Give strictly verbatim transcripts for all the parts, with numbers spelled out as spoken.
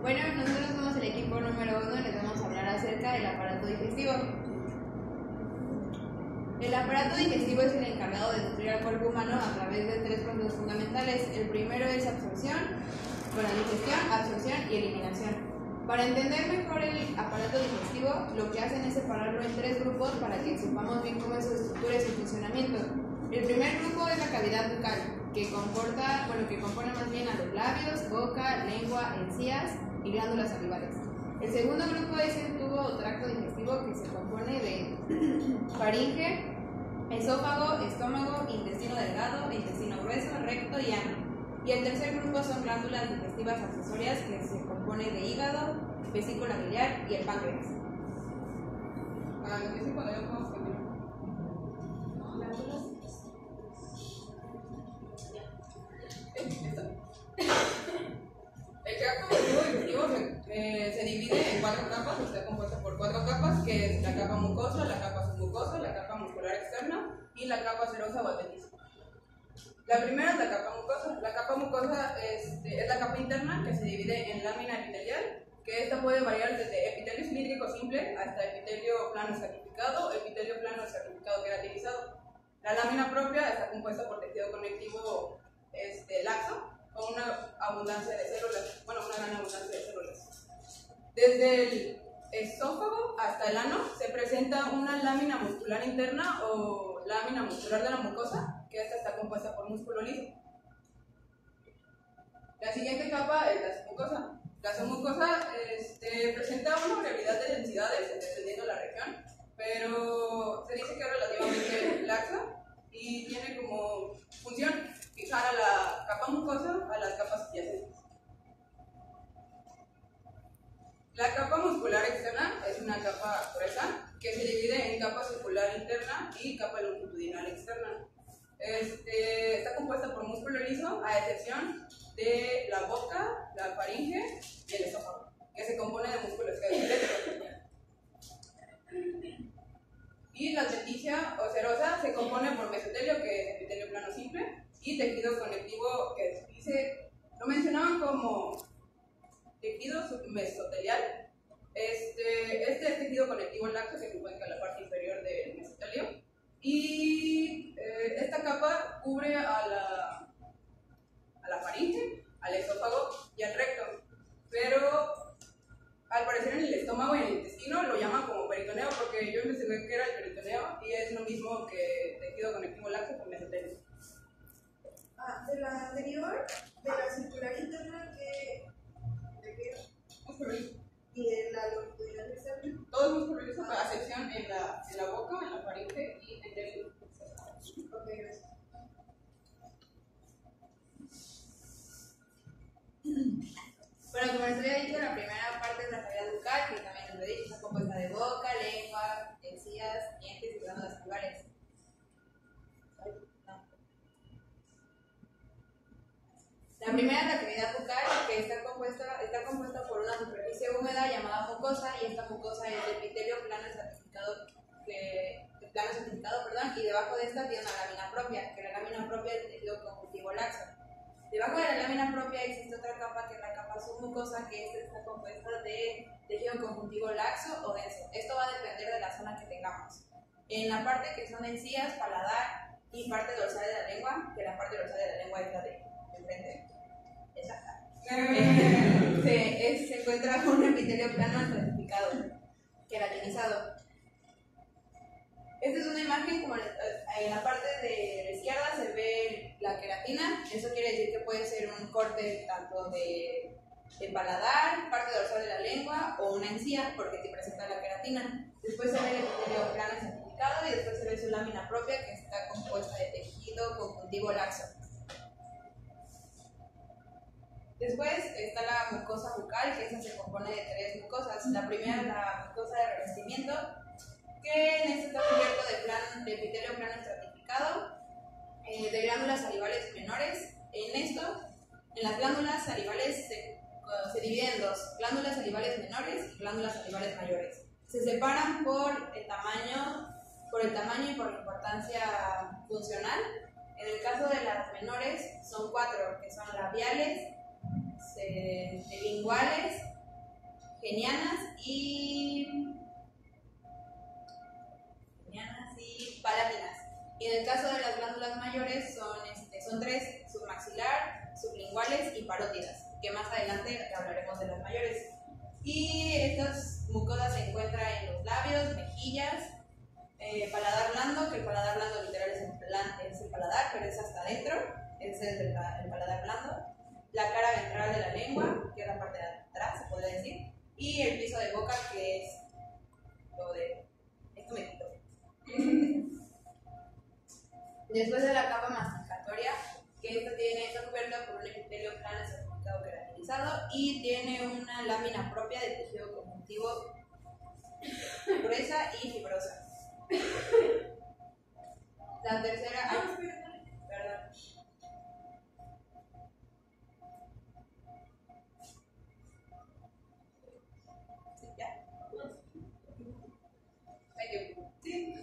Bueno, nosotros somos el equipo número uno y les vamos a hablar acerca del aparato digestivo. El aparato digestivo es el encargado de nutrir al cuerpo humano a través de tres procesos fundamentales. El primero es absorción, bueno, digestión, absorción y eliminación. Para entender mejor el aparato digestivo, lo que hacen es separarlo en tres grupos para que sepamos bien cómo es su estructura y su funcionamiento. El primer grupo es la cavidad bucal, que comporta, bueno, que compone más bien a los labios, boca, lengua, encías y glándulas salivales. El segundo grupo es el tubo o tracto digestivo, que se compone de faringe, esófago, estómago, intestino delgado, intestino grueso, recto y ano. Y el tercer grupo son glándulas digestivas accesorias, que se compone de hígado, vesícula biliar y el páncreas. Ah, lo que sí cuando yo puedo comer. Glándulas. El tracto digestivo se, eh, se divide en cuatro capas, está compuesto por cuatro capas, que es la capa mucosa, la capa submucosa, la capa muscular externa y la capa serosa o adventicia. La primera es la capa mucosa. La capa mucosa este, es la capa interna que se divide en lámina epitelial, que esta puede variar desde epitelio cilíndrico simple hasta epitelio plano estratificado o epitelio plano estratificado queratinizado. La lámina propia está compuesta por tejido conectivo este, laxo, con una abundancia de células, bueno, una gran abundancia de células. Desde el esófago hasta el ano se presenta una lámina muscular interna o lámina muscular de la mucosa, que esta está compuesta por músculo liso. La siguiente capa es la submucosa. La submucosa este, presenta una variabilidad de densidades dependiendo de la región, pero se dice que es relativamente laxa y tiene como función fijar a la capa mucosa a las capas adyacentes. La capa muscular externa es una capa gruesa que se divide en capa circular interna y capa longitudinal externa. Este, está compuesta por músculo liso, a excepción de la boca, la faringe y el esófago, que se compone de músculo esquelético. Y la adventicia o serosa se compone por mesotelio, que es epitelio plano simple, y tejido conectivo, que dice, lo mencionaban como tejido mesotelial. Este, este tejido conectivo laxo se encuentra en la parte inferior del mesotelio y eh, esta capa cubre a la, a la faringe, al esófago y al recto, pero al parecer en el estómago y en el intestino lo llaman como peritoneo, porque yo investigué que era el peritoneo y es lo mismo que tejido conectivo laxo con mesotelio. Ah, de la anterior, de la circular interna, que ¿de qué? Músculo liso. Y de la longitudinal externa. Todo es músculo liso, a excepción en la, en la boca, en la faringe y en el Ok, gracias. Bueno, como les había dicho, la primera parte es la cavidad bucal, que también les he dicho, está compuesta de boca, lengua, encías, dientes y glándulas salivales. La primera es la cavidad bucal, que está compuesta, está compuesta por una superficie húmeda llamada mucosa, y esta mucosa es de epitelio plano estratificado, que, de plano estratificado perdón, y debajo de esta tiene una lámina propia, que la lámina propia es de tejido conjuntivo laxo. Debajo de la lámina propia existe otra capa, que es la capa submucosa, que esta está compuesta de tejido conjuntivo laxo o denso. Esto va a depender de la zona que tengamos. En la parte que son encías, paladar y parte dorsal de la lengua, que la parte dorsal de la lengua es la de enfrente. Exacto. se, es, se encuentra un epitelio plano estratificado, queratinizado. Esta es una imagen, como en la parte de la izquierda se ve la queratina. Eso quiere decir que puede ser un corte tanto de, de paladar, parte dorsal de la lengua o una encía, porque te presenta la queratina. Después se ve el epitelio plano estratificado y después se ve su lámina propia, que está compuesta de tejido conjuntivo laxo. Después está la mucosa bucal, que esa se compone de tres mucosas. La primera es la mucosa de revestimiento, que en este está cubierto de, plan, de epitelio plano estratificado, eh, de glándulas salivales menores. En esto, en las glándulas salivales se, se dividen en dos, glándulas salivales menores y glándulas salivales mayores. Se separan por el tamaño, por el tamaño y por la importancia funcional. En el caso de las menores son cuatro, que son labiales, linguales genianas y genianas y palátinas. Y en el caso de las glándulas mayores son, este, son tres: submaxilar, sublinguales y parótidas, que más adelante hablaremos de las mayores. Y estas mucosas se encuentran en los labios, mejillas, eh, paladar blando, que el paladar blando literal es el, plan, es el paladar, pero es hasta adentro, ese es el, el paladar blando, la cara ventral de la lengua, que es la parte de atrás, se podría decir, y el piso de boca, que es lo de... esto me quito. Después de la capa masticatoria, que esta tiene, está cubierta por un epitelio plano certificado queratinizado y tiene una lámina propia de tejido conjuntivo gruesa y fibrosa. La tercera... Ah, perdón. ¿Sí, ya? Sí.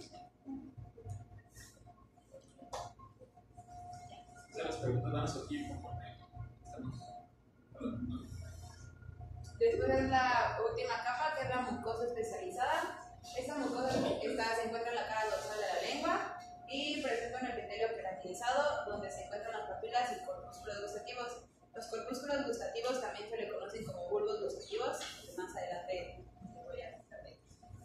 Las preguntas van a surgir conforme estamos hablando. Después es la última capa, que es la mucosa especializada. Esta mucosa está, se encuentra en la cara dorsal de la lengua y presenta un epitelio queratinizado donde se encuentran las papilas y corpúsculos gustativos. Los corpúsculos gustativos también se le conocen como bulbos gustativos, que más adelante voy a explicar.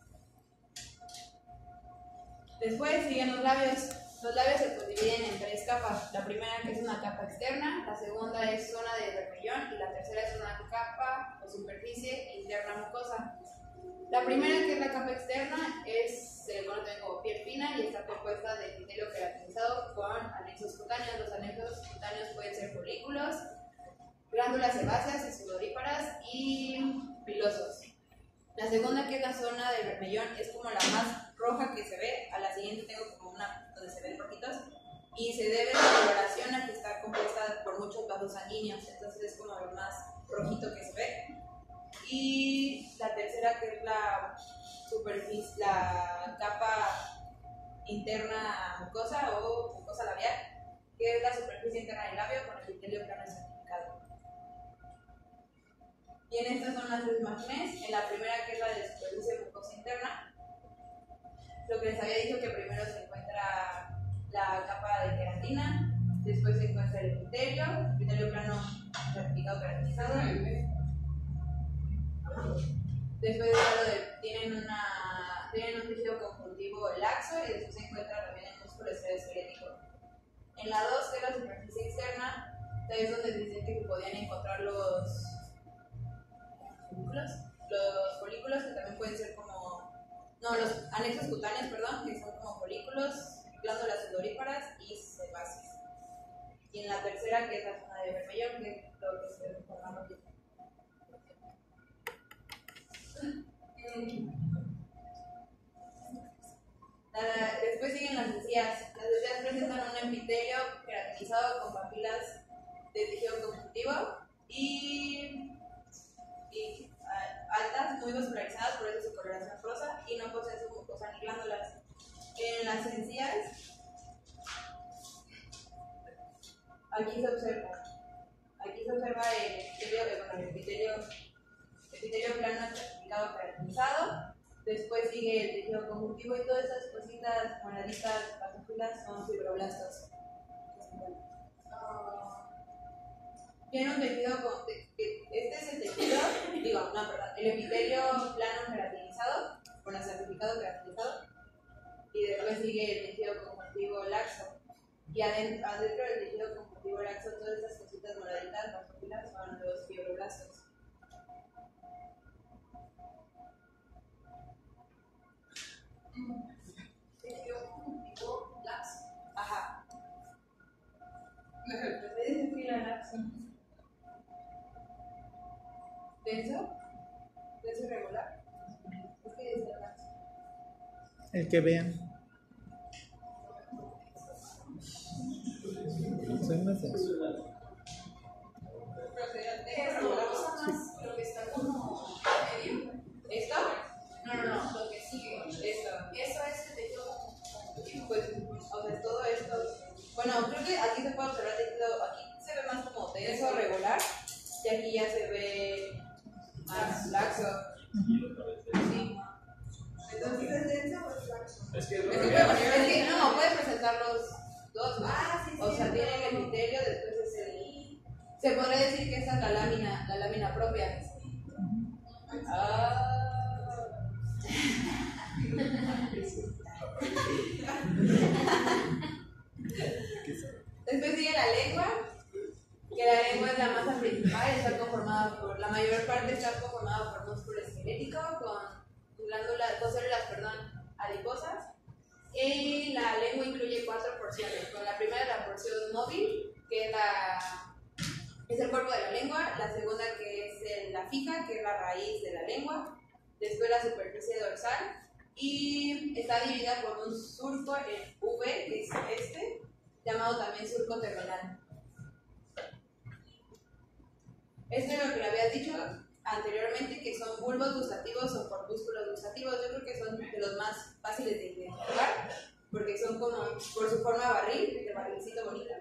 Después siguen los labios. Los labios se dividen en tres capas. La primera, que es una capa externa, la segunda es zona de bermellón y la tercera es una capa o superficie interna mucosa. La primera, que es la capa externa, es, se le conoce también como piel fina y está compuesta de epitelio queratinizado con anexos cutáneos. Los anexos cutáneos pueden ser folículos, glándulas sebáceas y sudoríparas y pilosos. La segunda, que es la zona de bermellón, es como la más roja que se ve. A la siguiente tengo como una donde se ven rojitos y se debe a la coloración a que está compuesta por muchos vasos sanguíneos, entonces es como lo más rojito que se ve. Y la tercera, que es la superficie, la capa interna mucosa o mucosa labial, que es la superficie interna del labio con el epitelio plano certificado. Y en estas son las tres imágenes. En la primera, que es la de superficie mucosa interna, lo que les había dicho, que primero se encuentra la capa de queratina, después se encuentra el epitelio, epitelio plano certificado queratinizado. Después de, tienen, una, tienen un tejido conjuntivo laxo y después se encuentra también el músculo esquelético. En la dos, que es la superficie externa, es donde dicen que se podían encontrar los folículos, los folículos que también pueden ser como, no, los anexos cutáneos, perdón, que son como folículos, glándulas sudoríparas y sebáceas. Y en la tercera, que es la zona de bermellón, que es lo que se ve con la rojita. La, después siguen las encías. Las encías presentan un epitelio queratinizado con papilas de tejido conjuntivo y, y a, altas, muy vascularizadas, por eso su coloración rosa, y no poseen su mucosa ni glándulas. En las encías, aquí se observa, aquí se observa el epitelio, bueno, el epitelio, epitelio plano certificado queratinizado. Después sigue el tejido conjuntivo y todas esas cositas moraditas, basículas, son fibroblastos. Tiene un tejido, con, este es el tejido, digo, no, perdón, el epitelio plano queratinizado, con el certificado queratinizado, y después sigue el tejido conjuntivo laxo. Y adentro, adentro del tejido conjuntivo laxo, todas esas cositas moraditas, basículas, son los fibroblastos. Tejido conjuntivo laxo. Ajá. ¿Puedes decir la laxo? ¿Denso? ¿Denso irregular? Es que es la laxo. El que vean. Soy más denso. Más lo que está como medio. ¿Esto? No, no, no, lo que sigue. Esto. Eso es el tejido conjuntivo. Pues, o sea, todo esto. Bueno, creo que aquí se puede observar tejido. Aquí se ve más como denso, regular. Y aquí ya se ve más laxo. Sí. Entonces, ¿es denso o es laxo? Es que Es que Es que no, puede presentar los dos, ¿no? Ah, sí, sí. O sea, tiene el epitelio, después es el... Se podría decir que esta es la lámina, la lámina propia. Ah. Después sigue la lengua, que la lengua es la masa principal, está conformada por, la mayor parte está conformada por músculo esquelético con glándulas, con células, perdón, adiposas. Y la lengua incluye cuatro porciones. Con la primera, la porción móvil, que es, la, es el cuerpo de la lengua. La segunda, que es el- la fija, que es la raíz de la lengua. Después, la superficie dorsal. Y está dividida por un surco en V, que es este, llamado también surco terminal. Esto es lo que le había dicho anteriormente, que son bulbos gustativos o corpúsculos gustativos. Yo creo que son de los más fáciles de identificar, porque son como por su forma barril, de barrilcito bonito.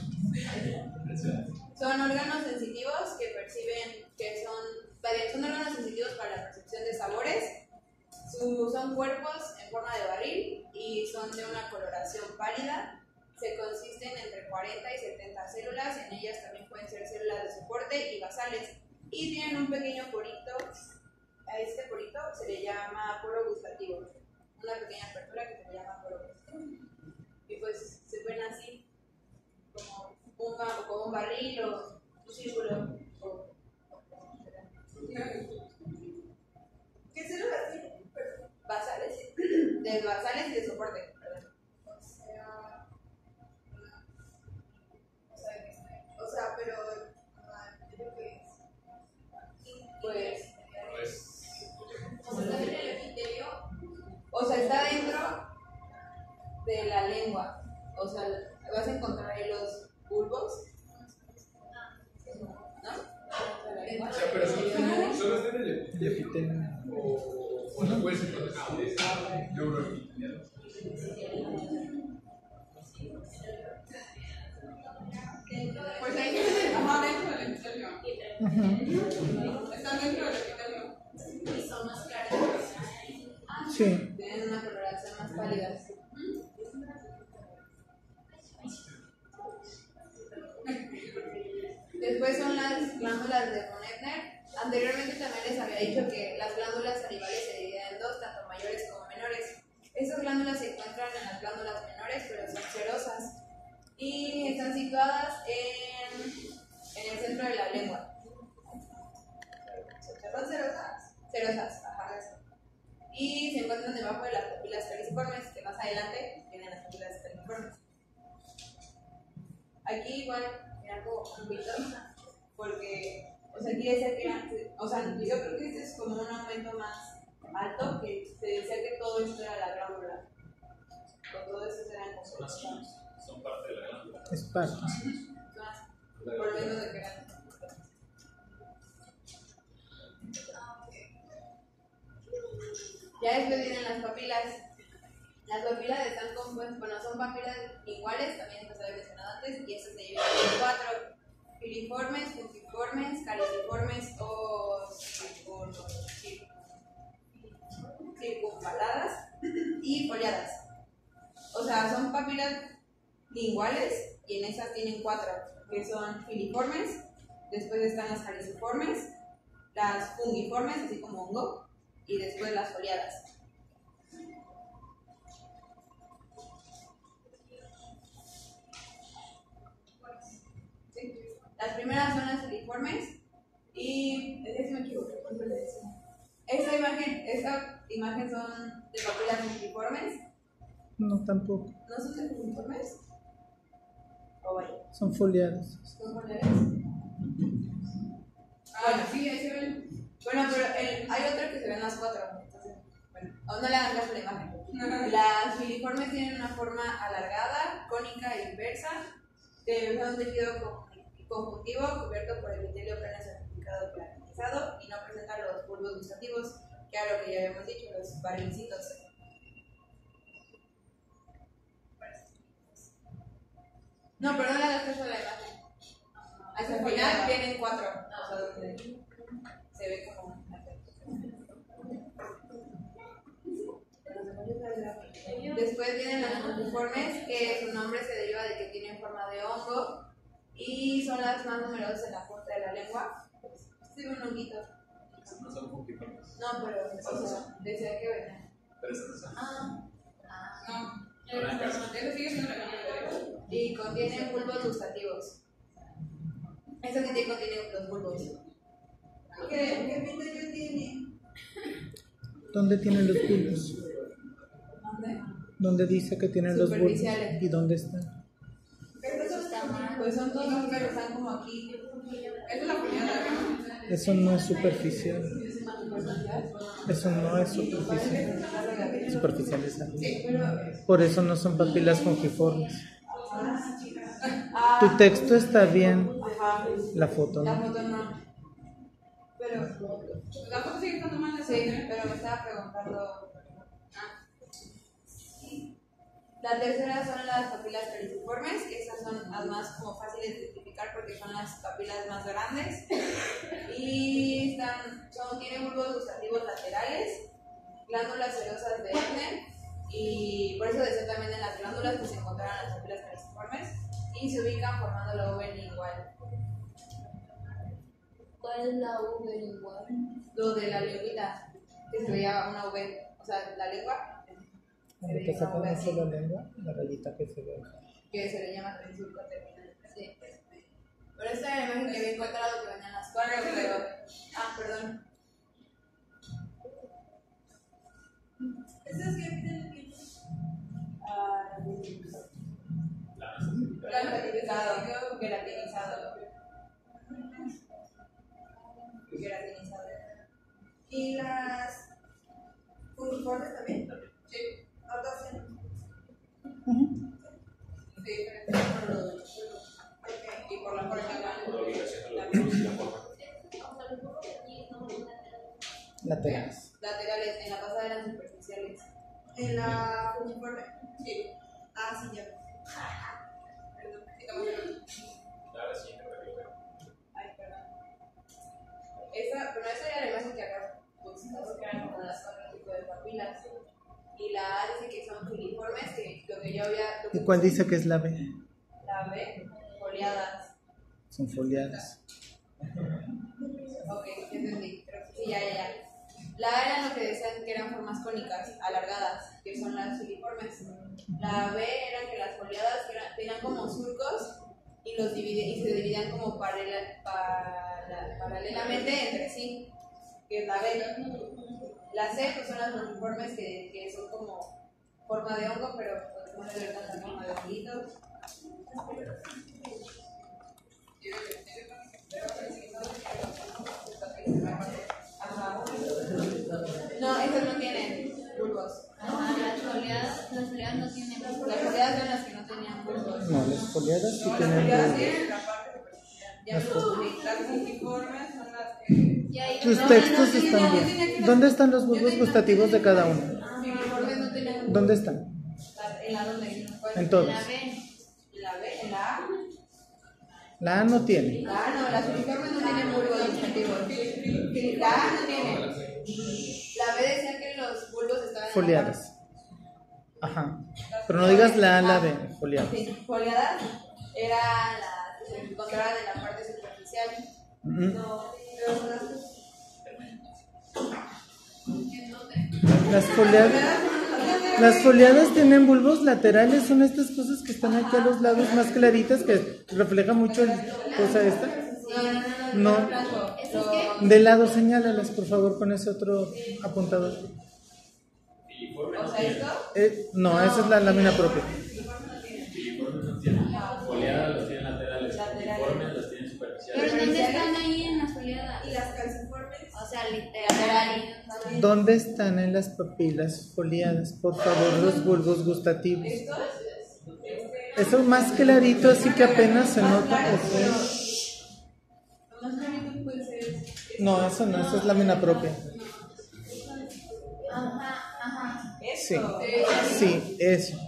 Son órganos sensitivos que perciben, que son, son órganos sensitivos para la percepción de sabores. Su- son cuerpos en forma de barril y son de una coloración pálida. Se consisten entre cuarenta y setenta células, en ellas también pueden ser células de soporte y basales. Y tienen un pequeño porito, a este porito se le llama poro gustativo, una pequeña apertura que se le llama poro gustativo. Y pues se ven así, como un, ba- como un barril o un círculo. O, ¿Qué células tiene? Perdón. basales, de basales y de soporte. Perdón. O sea. O sea, pero. ah, creo que es. Pues, pues, como también el epitelio, o sea, está dentro de la lengua. O sea, vas a encontrar ahí los bulbos, ¿no? Dentro de la lengua. o sea, pero solo, solo está en el epitelio o, o no puede ser neuroepitelial. Pues ahí tienen, ajá, dentro del epitelio. Están dentro del epitelio. Sí. Tienen una coloración más pálida. Después son las glándulas de von Ebner. Anteriormente también les había dicho que las glándulas salivales se dividen en dos, tanto mayores como menores. Estas glándulas se encuentran en las glándulas menores, pero son cerosas. Y están situadas en, en el centro de la lengua. ¿Son cerosas? Cerosas, ajá. Y se encuentran debajo de las papilas caliciformes, que más adelante tienen las papilas caliciformes. Aquí igual me hago un poquito, porque, o sea, aquí decía que, o sea, yo creo que este es como un aumento más alto, que se decía que todo esto era la glándula. O todo esto eran Son las como quimios, son parte de la glándula. Es parte. por menos de que eran. Ya después vienen las papilas. Las papilas están compuestas, bueno, son papilas iguales, también las había mencionado antes, y estas se dividen en cuatro: filiformes, puntiformes, caliciformes o circun- cir- circunvaladas y foliadas. O sea, son papilas linguales y en esas tienen cuatro, que son filiformes, después están las caliciformes, las fungiformes, así como hongo, y después las foliadas. Sí. Las primeras son las filiformes y es que si me equivoqué, ¿cuánto le decía? Esta imagen, esta imagen son de papilas filiformes. No, tampoco. ¿No son de filiformes? ¿O vaya? Son foliadas. ¿Son foliadas? Ah, sí, ahí se ven. Bueno, pero el- hay otra que se ven las cuatro. Entonces, bueno, aún no le hagan caso a la imagen. Las filiformes tienen una forma alargada, cónica e inversa, de un tejido con- conjuntivo cubierto por epitelio plano certificado queratinizado y no presentan los bulbos gustativos, que era lo que ya habíamos dicho, los barrilcitos. No, pero no le hagas caso a la imagen. Hasta el final tienen cuatro, o sea, donde se ve como Después vienen las fungiformes, que su nombre se deriva de que tienen forma de hongo y son las más numerosas en la punta de la lengua. Sí, un honguito. No son fungiformes. No, pero o sea, decía que venía. Pero eso no son. Ah, ah. No, eso sigue siendo la lengua. Y contienen bulbos gustativos. Eso sí te contiene los bulbos. ¿Qué, qué pinta tiene? ¿Dónde tienen los bulbos? ¿Dónde? ¿Dónde dice que tienen los bulbos? Superficiales. ¿Y dónde están? Pues son todos los que están como aquí. Esta es la foliada, ¿no? Eso no es superficial. Eso no es superficial. Superficial es algo. Por eso no son papilas fungiformes. Ah, Tu texto está bien, ajá. la foto La no. foto no. Pero, La foto sigue estando mal. sí, pero me estaba preguntando. La tercera son las papilas periciformes, que esas son las más como fáciles de identificar porque son las papilas más grandes y están, son, tienen bulbos gustativos laterales, glándulas serosas de Ebner y por eso decía también en las glándulas que se encontraron las papilas periciformes y se ubican formando la V lingual. ¿Cuál es la V lingual? Lo de la lengüita, que se veía una V, o sea, la lengua. Cuando te sacan una sola lengua, la rayita que se ve. Que se le llama surco terminal. Sí. Pero esta era la imagen que había encontrado que venían las cuadras, pero. Ah, perdón. ¿Estas qué pinta? Ah, Queratinizado. Queratinizado. Queratinizado. ¿Y las uniformes también? Sí. ¿Otras? Sí, pero y por la fuerza Por la ubicación de los bulbos y la forma. Laterales. Laterales, en la pasada eran superficiales. ¿En la uniforme? Sí. Ah, sí, ya. Perdón. Estamos viendo. Ahora sí, creo que lo veo. Ay, perdón. Esa, pero esa era la imagen que acá pusimos, que eran como las cuatro tipos de papilas. Y la A dice que son filiformes, que lo que yo había. Lo que ¿Y cuál dice que es la B? La B, foliadas. Son foliadas. Ok, entendí. Pero sí, ya, ya, ya. La A era lo que decían que eran formas cónicas, alargadas, que son las filiformes. La B eran que las foliadas eran, tenían como surcos y, los divide, y se dividían como paralela, para, paralelamente entre sí, que es la B. La C pues son las foliformes que, que son como forma de hongo, pero pues no se ve tanta forma de honguito. Ajá. No, esas no tienen bulbos. Ajá, las foliadas, las foliadas no tienen bulbos. Las foliadas son las que no tenían bulbos. No, las foliadas sí No, las tienen foliadas bulbos. tienen la parte superficial. Ya me confundí. Las fungiformes son las que. Y ahí Tus no, textos no, no, están no, bien. no, no, no, ¿Dónde están los bulbos yo tengo- gustativos de cada uno? Filiformes no tenían bulbos. ¿Dónde están? La- ¿En la dónde? ¿Cuál? En todos. La B. En la B, en la A. La A no tiene. La A no, las filiformes no tienen bulbos gustativos. La A no tiene. La B decía que los bulbos estaban en la Foliadas. Ajá. Pero no digas la A, la B, foliadas. Sí, foliadas eran las que se encontraban en la parte superficial. Ujú. No, pero son las Las foliadas, las foliadas tienen bulbos laterales, son estas cosas que están aquí a los lados más claritas que refleja mucho la cosa esta. No, no, no, no, No. no, blanco. ¿Eso es qué? De lado, señálalas por favor con ese otro apuntador. Filiforme O no sea, tiene. esto. Eh, no, esa es la lámina propia. Filiformes no tienen. Foliadas los tienen laterales. Laterales. Filiformes los tienen ¿Pero superficiales. dónde están ahí en las foliadas? ¿Y las calciformes? O sea, literal. ¿Dónde están en las papilas foliadas? Por favor, los bulbos gustativos. Estos. Eso más clarito, así que apenas se nota. que Lo fue- más clarito puede ser. No, eso no, eso es lámina propia. Ajá, ajá. Sí, Esto. sí, eso.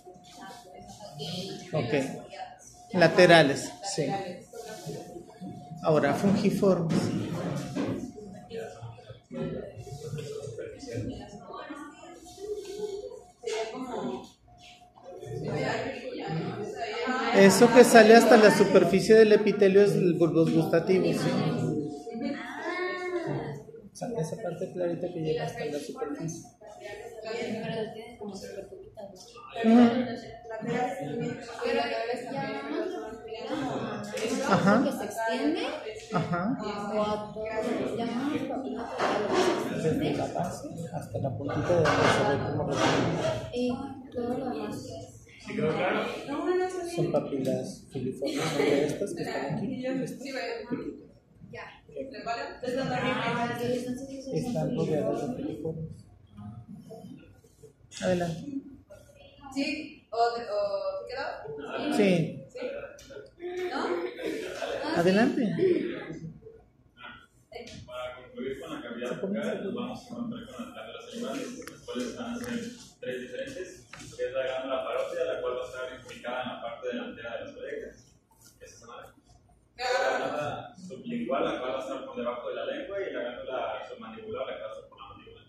Ok. Laterales, sí. Ahora, fungiformes. Sería como. Eso que sale hasta la superficie del epitelio es el bulbo gustativo, sí. O sea, esa parte clarita que llega hasta la superficie. Pero tiene como súper poquitas, ¿no? Ujú. Laterales también. Pero llamamos Ajá. que se extiende Ajá. o a todo. Llamamos papila a lo que se Desde extiende la base hasta la puntita de donde se ve como recorrido. y todo lo demás. ¿Sí quedó claro? Son papilas filiformes, son de estas que están aquí. Estas Sí, ve. piquitas. ¿Les vale? Ah, ok, entonces esos son Están rodeadas de filiformes. filiformes. Adelante. ¿Sí? ¿O, o ¿sí quedó? Sí, ¿Sí? ¿No? adelante. Para concluir con la cavidad bucal, nos vamos a encontrar con las glándulas salivales, las cuales van a ser tres diferentes, que es la glándula parótida, la cual va a estar ubicada en la parte delantera de las orejas. Esa es una. La glándula sublingual, la cual va a estar por debajo de la lengua, y la glándula submandibular, la cual va a estar por la mandíbula.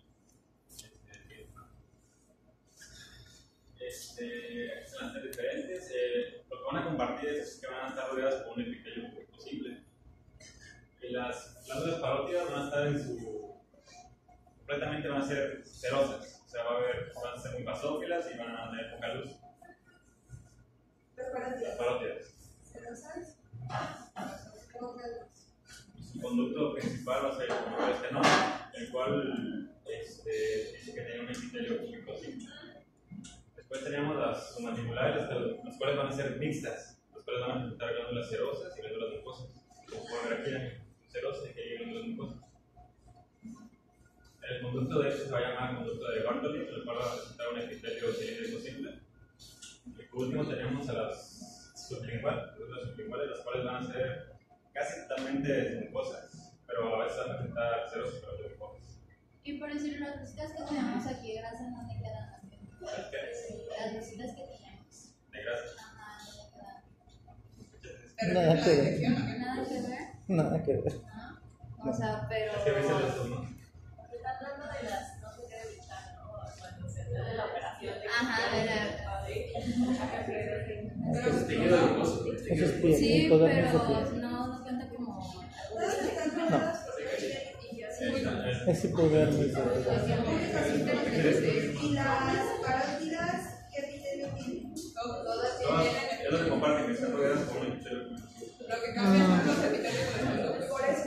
Este, estas van a ser diferentes. Eh, lo que van a compartir es que van a estar rodeadas por un epitelio púbico simple. Y las glándulas parótidas van a estar en su. completamente van a ser cerosas. O sea, va a haber, van a ser muy basófilas y van a tener poca luz. Las parótidas. Las parótidas. ¿Celosas? ¿Cómo que las? Su conducto principal va a ser el estenón, el cual este, dice que tiene un epitelio púbico simple. Después tenemos las submandibulares, las cuales van a ser mixtas, las cuales van a presentar glándulas cerosas y glándulas mucosas. Como pueden ver aquí, hay cerosas y aquí hay glándulas mucosas. El conducto de este se va a llamar conducto de Bartoli, el cual va a presentar un epitelio cilíndrico simple. Y por último tenemos a las sublinguales, las sublinguales, las cuales van a ser casi totalmente mucosas, pero a veces van a presentar cerosas pero de mucosas. Y por decir, las cositas que tenemos aquí, grasa, ¿dónde quedan? ¿Sabes qué? Las cositas que tenemos. De grasa. Ajá, ¿dónde quedan? Nada que ver. Nada que ver. Nada que ver. ¿No? O sea, pero. Es que a veces los ¿no? Está hablando de las, no sé qué evitar, ¿no? Cuando se trata de la operación. Ajá, de la. Es tejido adiposo. Eso es piel, Sí, el poder de pero piel. no, no cuenta como. Todas están rodeadas por Es hipodermis. de- ¿Y las parótidas qué epitelio tienen? Todas Todas, tienen es lo que comparten, que están rodeadas por un epitelio. lo que cambian son los epitelios de los conductos. Por eso.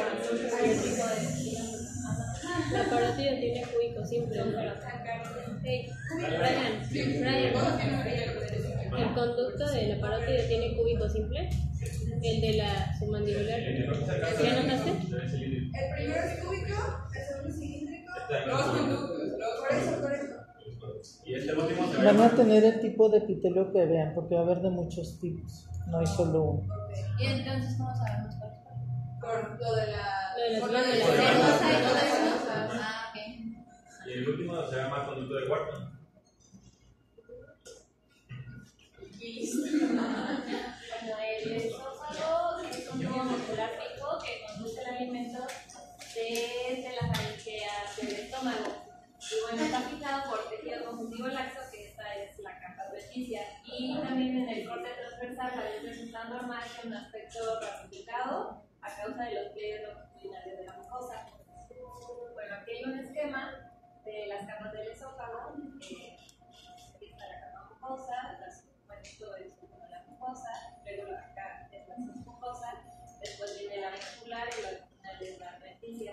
La parótida tiene cúbico simple. Hey, Brian, Brian, Todos tienen un epitelio simple. el conducto de la parótida tiene cúbico simple. El de la submandibular. ¿Ya notaste? El primero es cúbico, el segundo es cilíndrico. Los conductos, los Por eso, por eso. Y este último se Van ve. a tener el tipo de epitelio que vean, porque va a haber de muchos tipos. No hay solo uno. Y entonces, ¿cómo sabemos cuál es cuál? Por lo de la. Lo de las por glándulas. la cerosa y todo eso. Ah, ok. Y el último se llama conducto de Wharton. Bueno, el esófago es un tubo muscular fijo que conduce el alimento desde la faringe hacia el estómago. Y bueno, está fijado por tejido conjuntivo laxo, que esta es la capa adventicia. Y también en el corte transversal la luz resulta normal que un aspecto ramificado a causa de los pliegues longitudinales de la mucosa. Bueno, aquí hay un esquema de las capas del esófago. Eh, aquí está la capa mucosa, las, bueno, esto es como la mucosa, luego acá es la submucosa, después viene la muscular y al final es la adventicia.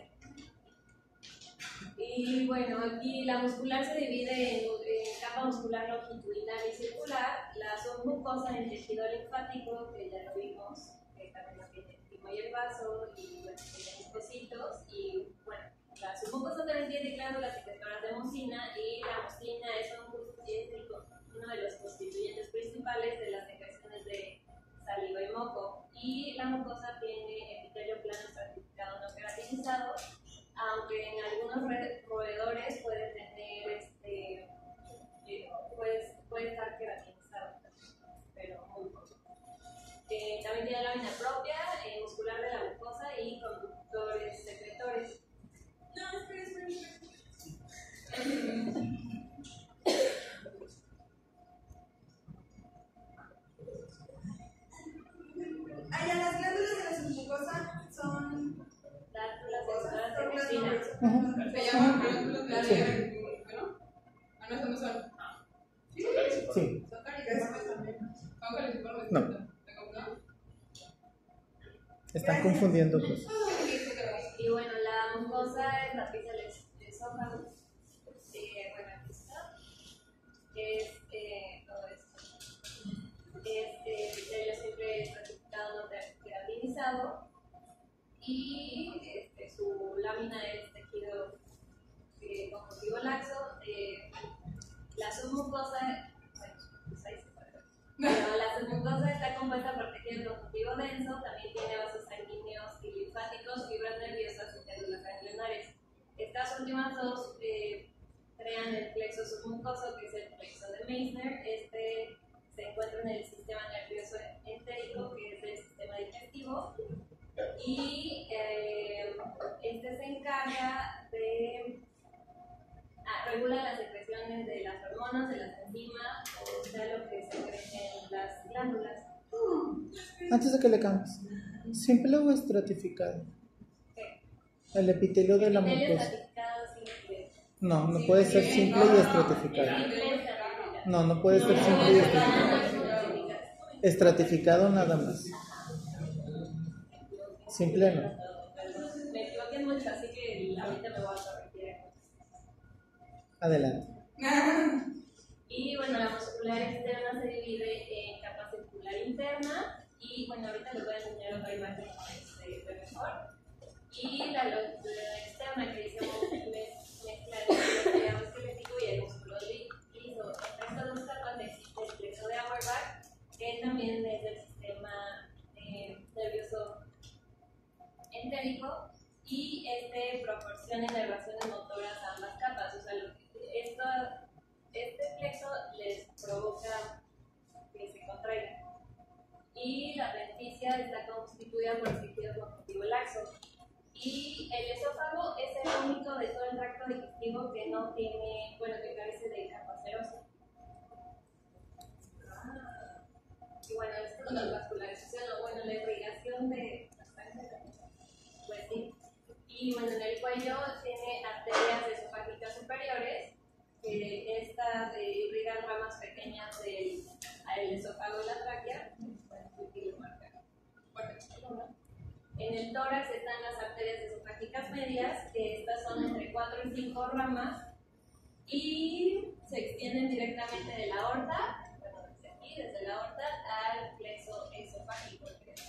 Y bueno, aquí la muscular se divide en, en capa muscular longitudinal y circular, la submucosa en tejido linfático, que ya lo vimos, que también lo tiene el timo y el vaso, y bueno, tiene mucositos, y bueno, la submucosa también tiene glándulas secretoras de mucina, y la mucina es, un, es el, uno de los constituyentes principales de las secreciones de saliva y moco, y la mucosa tiene epitelio plano estratificado no queratinizado, aunque en algunos roedores puede tener, este, eh, puede, puede estar queratinizado, pero muy poco. Eh, también tiene lámina propia, eh, muscular de la mucosa y conductores secretores. No, espera, espera, espera. nombre. Ajá. Se llaman glándulas de Sí. ¿no? Ah, no, eso no son. Sí. Son caliciformes también. Son caliciformes. No. ¿No? Están confundiendo cosas. Y bueno, la mucosa es la pizza del esófago. Eh, bueno, aquí está. Es eh, todo esto. Es eh, epitelio siempre estratificado no queratinizado. Y este, su lámina es tejido eh, conjuntivo laxo. Eh, la submucosa, bueno, pues ahí se puede ver. Pero la submucosa está compuesta por tejido conjuntivo denso, también tiene vasos sanguíneos y linfáticos, fibras nerviosas y células ganglionares. Estas últimas dos eh, crean el plexo submucoso, que es el plexo de Meissner. Este se encuentra en el sistema nervioso entérico, que es el sistema digestivo. Y eh, este se encarga de ah, regula las secreciones de las hormonas, de las enzimas, o sea, lo que se crece en las glándulas. Antes de que le cambies, ¿simple o estratificado? ¿Qué? El epitelio de la Epitelio mucosa. estratificado simple. No, no puede ser simple y estratificado. Simple estratificado. No, no puede ser simple y estratificado. Estratificado nada más. Simple no. Me equivoqué mucho, así que ahorita me voy a corregir. Adelante. Y bueno, la muscular externa se divide en capa circular interna. Y bueno, ahorita les voy a enseñar otra imagen que se ve mejor. Y la, la externa que dice mezcla el músculo esquelético y el músculo liso. Entre estas dos capas existe el plexo de Auerbach, que también es del sistema eh, nervioso entérico, y este proporciona inervaciones motoras a ambas capas. O sea, lo que, esto, este plexo les provoca que se contraigan. Y la denticia está constituida por el tejido conjuntivo laxo. Y el esófago es el único de todo el tracto digestivo que no tiene, bueno, que carece de capa serosa. Ah. Y bueno, esto es la vascularización, o bueno, la irrigación de la sangre, pues sí. Y bueno, en el cuello tiene arterias esofágicas superiores, que estas eh, irrigan ramas pequeñas del el esófago y la tráquea. En el tórax están las arterias esofágicas medias, que estas son entre cuatro y cinco ramas, y se extienden directamente de la aorta, bueno, desde aquí, desde la aorta, al plexo esofágico.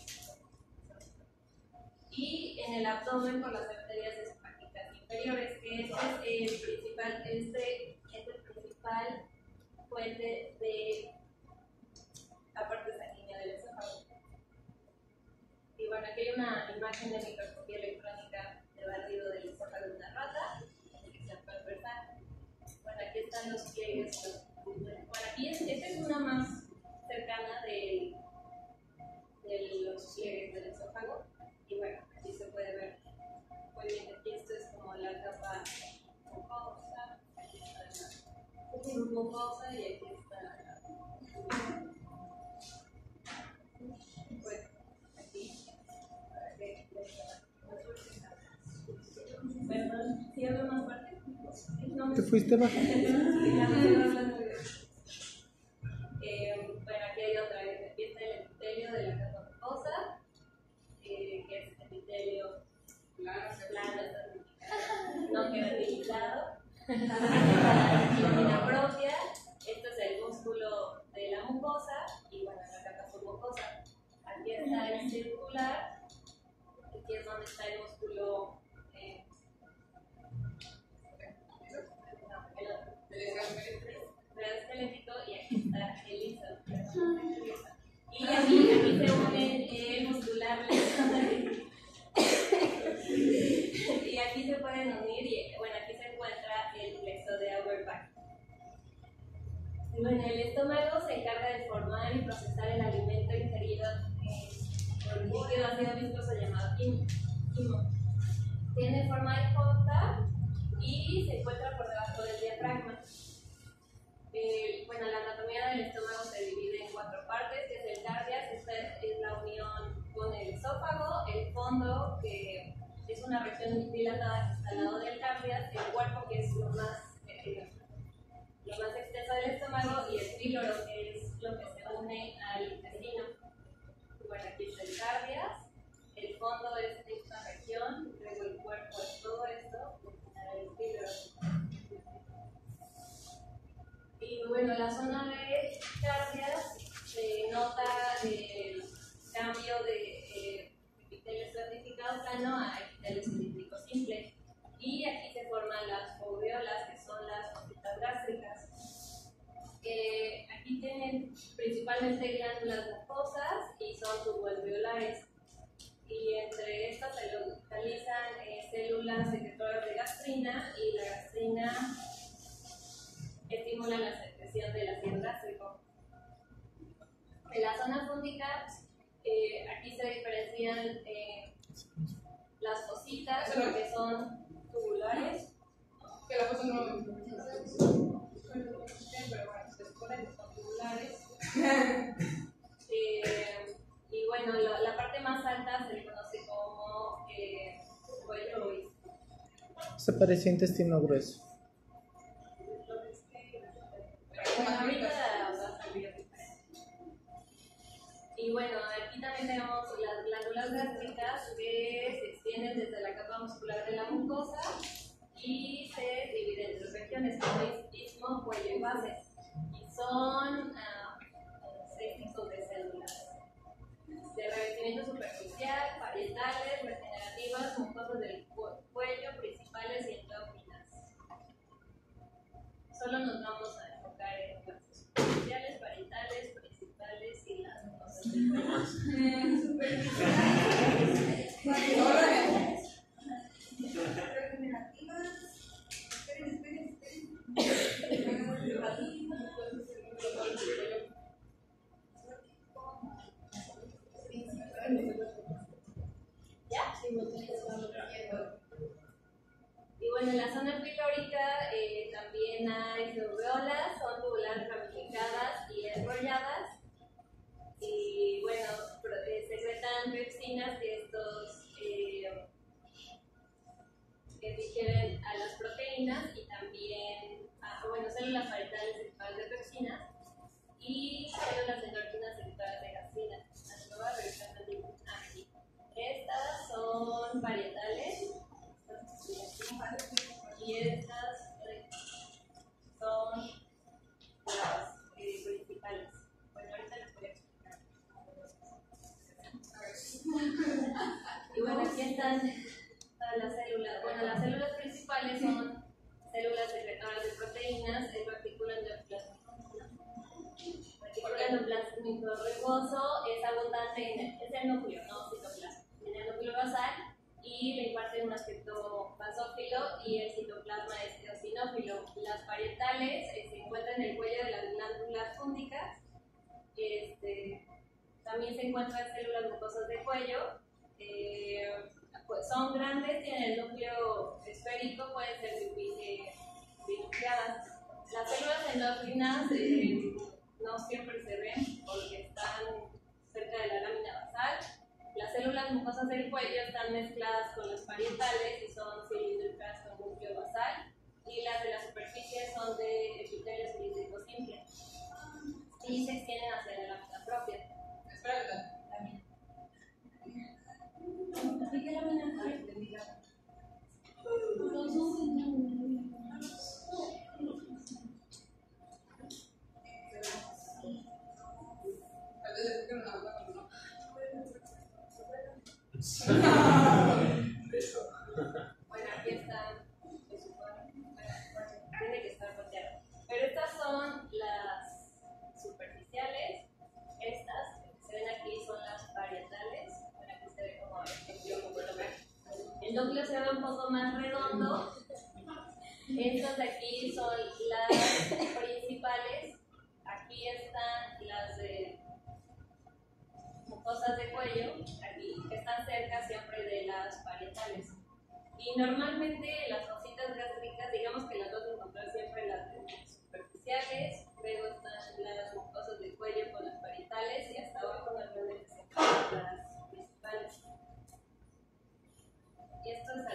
Y en el abdomen por las arterias esofágicas inferiores, que este es el principal, este es el principal fuente de la parte sanguínea del esófago. Y bueno, aquí hay una imagen de microscopía electrónica de barrido del esófago de una rata, que se puede ver. Bueno, aquí están los pliegues. Bueno, aquí es, esta es una más cercana de, de los pliegues del esófago. Y bueno, aquí se puede ver muy bien. Aquí esto es como la capa mucosa, aquí está la mucosa y aquí está la. Bueno, aquí. Perdón, ¿sí hablo más fuerte? No. ¿Te fuiste bajando? eh, bueno, aquí hay otra. Aquí está el epitelio de la capa mucosa, eh, que es epitelio plano, no queratinizado. La propia, esto es el músculo de la mucosa, y bueno, la capa submucosa. Aquí está el circular, aquí es donde está el músculo eh, esquelético, y aquí está el liso. Y aquí, aquí se une el muscular y aquí se pueden unir, y bueno, aquí se encuentra el plexo de Auerbach. Bueno, el estómago se encarga de formar y procesar el alimento ingerido eh, por un líquido ácido viscoso llamado quimo. Tiene forma de jota y se encuentra por debajo del diafragma. Eh, bueno, la anatomía del estómago se divide en cuatro partes, que es el cardias, esta es la unión con el esófago, el fondo, que es una región dilatada que está al lado del cardias, el cuerpo que es lo más, eh, lo más extenso del estómago y el píloro que es lo que se une al intestino. Bueno, aquí está el cardias, el fondo es esta región, luego el cuerpo es todo esto, el píloro. Y bueno, la zona de cardias se nota el cambio de eh, epitelio estratificado plano a epitelio cilíndrico simple. Y aquí se forman las foveolas, que son las fositas gástricas. Eh, aquí tienen principalmente glándulas mucosas y son subalveolares. Y entre estas se localizan eh, células secretoras de gastrina, y la gastrina estimula la secreción del ácido gástrico. En la zona fúngica, eh, aquí se diferencian eh, las fositas, que son tubulares. Que la cosa no. Pero bueno, se supone que son tubulares. eh, y bueno, la, la parte más alta se le conoce como eh, cuello y. Se parece a intestino grueso. Bueno, ahorita va a salir. Y bueno, aquí también tenemos las glándulas gástricas que se extienden desde la capa muscular de la mucosa y se dividen en tres regiones, como es istmo, cuello y base. Y son uh, seis tipos de células. De revestimiento superficial, parietales, regenerativas, mucosas del cu cuello, principales y endócrinas. Solo nos vamos a enfocar en las superficiales, parietales, principales y las mucosas del cuello. Superficiales, parietales, regenerativas. Esperen, esperen, esperen. ¿Ya? Y bueno, en la zona pilórica eh, también hay foveolas, son tubulares ramificadas y enrolladas. Y bueno, eh, secretan pepsinas, que estos eh, que digieren a las proteínas, y también a, bueno, células parietales secretadas de pepsinas y células endócrinas secretadas de gastrina. Las nuevas revisan aquí. Estas son parietales. Y estas son las eh, principales. Bueno, ahorita les voy a explicar. Y bueno, aquí están todas las células. Bueno, las células principales son células secretoras de proteínas, el reticulo endoplasmático. El reticulo endoplasmático rugoso es abundante en el, es el núcleo, no citoplasma. En el núcleo basal, y le imparte un aspecto basófilo, y el citoplasma es eosinófilo. Las parietales eh, se encuentran en el cuello de las glándulas fúngicas. Este, también se encuentran células mucosas de cuello. Eh, pues son grandes, tienen el núcleo esférico, pueden ser binucleadas. Las células endócrinas eh, no siempre se ven porque están cerca de la lámina basal. Las células mucosas del cuello están mezcladas con las parietales y son cilíndricas con núcleo basal, y las de la superficie son de epitelio cilíndrico simple y se extienden hacia la lámina propia. Espera, Lámina. ¿Y qué lámina? Ay, te digo. tal vez es que no habla con no. Bueno, aquí están, se supone, bueno, tiene que estar volteado. Pero estas son las superficiales, estas que se ven aquí son las parietales. Bueno, aquí se ve como el núcleo se ve un poco más redondo. Estas de aquí son las principales. Aquí están las de mucosas de cuello, aquí, que están cerca siempre de las parietales. Y normalmente las fositas gástricas, digamos que las vas a encontrar siempre las superficiales, luego están las mucosas de cuello con las parietales, y hasta abajo normalmente se encuentran las principales. Y esto es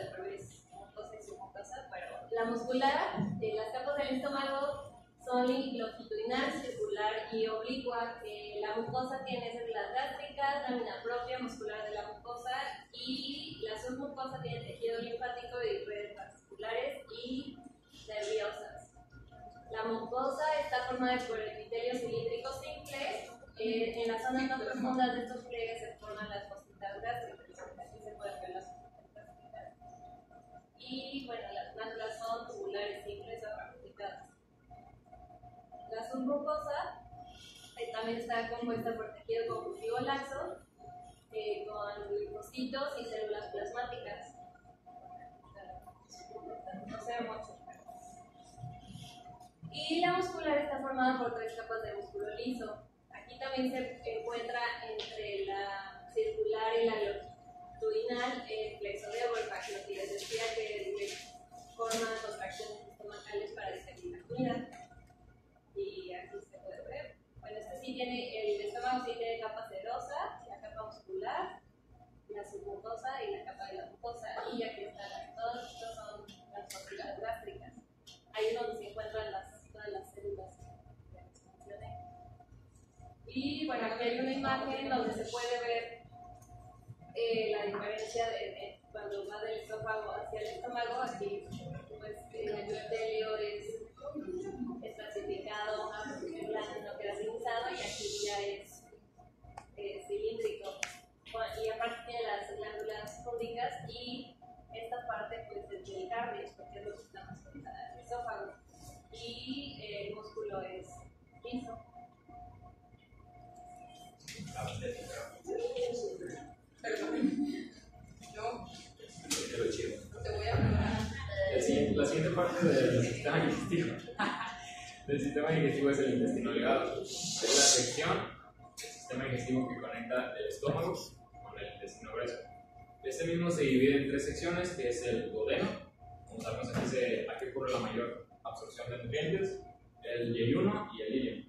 La muscular, eh, las capas del estómago son longitudinal, circular y oblicua. Eh, la mucosa tiene células gástricas, lámina propia muscular de la mucosa, y la submucosa tiene tejido linfático y redes vasculares y nerviosas. La mucosa está formada por epitelio cilíndrico simple. Eh, en las zonas más profundas de estos pliegues se forman las fosquitas gástricas. Aquí se pueden ver las fosquitas gástricas. Y bueno, las glándulas son tubulares simples o ramificadas. La submucosa eh, también está compuesta por tejido conjuntivo laxo, eh, con linfocitos y células plasmáticas. No se ve mucho. Y la muscular está formada por tres capas de músculo liso. Aquí también se encuentra entre la circular y la longitudinal el plexo de Wolbach, lo que les decía que forma contracciones estomacales para digerir la comida. Y aquí se puede ver. Bueno, este sí tiene, el estómago sí tiene capa serosa, la capa muscular, la submucosa y la capa de la mucosa. Y aquí están, todos estos son las fosquitas gástricas. Ahí es donde se encuentran las, todas las células que les mencioné. Y bueno, aquí hay una imagen donde se puede ver eh, la diferencia de, de cuando va del esófago hacia el estómago. Aquí pues, el epitelio es, es clasificado plano queratinizado y aquí ya es eh, cilíndrico. Y aparte tiene las glándulas púbicas y esta parte pues es del cardio, porque es lo que está más conectada al esófago. Y eh, el músculo es liso. Perdón. No. Pero chido. Te voy a hablar. La siguiente, la siguiente parte del sistema digestivo. del sistema digestivo es el intestino delgado. Es la sección del sistema digestivo que conecta el estómago con el intestino grueso. Este mismo se divide en tres secciones, que es el duodeno. Como sabemos, aquí, se, aquí ocurre la mayor absorción de nutrientes, el yeyuno y el ilion.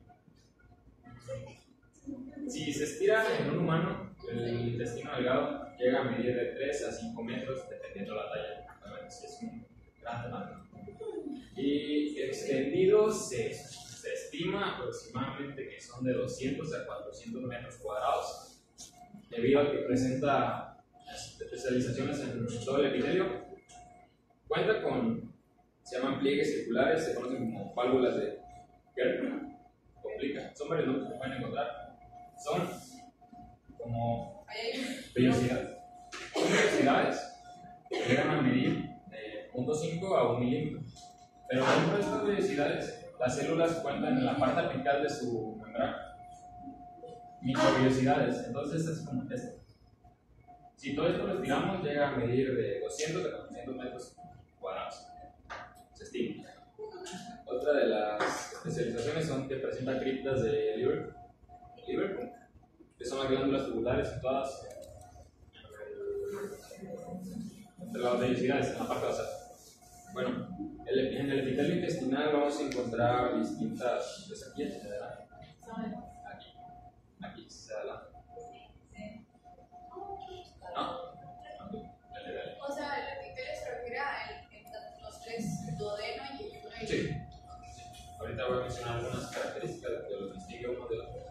Si se estira en un humano, el intestino delgado llega a medir de tres a cinco metros, dependiendo la talla. Si es un gran tamaño. Y extendido se, se estima aproximadamente que son de doscientos a cuatrocientos metros cuadrados, debido a que presenta especializaciones en todo el epitelio. Cuenta con, se llaman pliegues circulares, se conocen como válvulas de Gertner, complica, son varios nombres que pueden encontrar. Son como vellosidades. Son vellosidades que llegan a medir de cero punto cinco a un milímetro. Pero dentro de estas vellosidades, las células cuentan en la parte apical de su membrana microvellosidades. Entonces es como esto. Si todo esto lo estiramos, llega a medir de doscientos a cuatrocientos metros cuadrados. Se estima. Otra de las especializaciones son que presenta criptas de Liverpool, Liverpool que son las glándulas tubulares situadas entre las vellosidades, en la parte basal. Bueno, el, en el epitelio intestinal vamos a encontrar distintas. ¿Es aquí? ¿Adelante? Aquí. Aquí, se adelante. ¿No? O sea, el epitelio se refiere a el, el, los tres, el duodeno y el yeyuno. Sí. Ahorita voy a mencionar algunas características que los distingue uno de otro.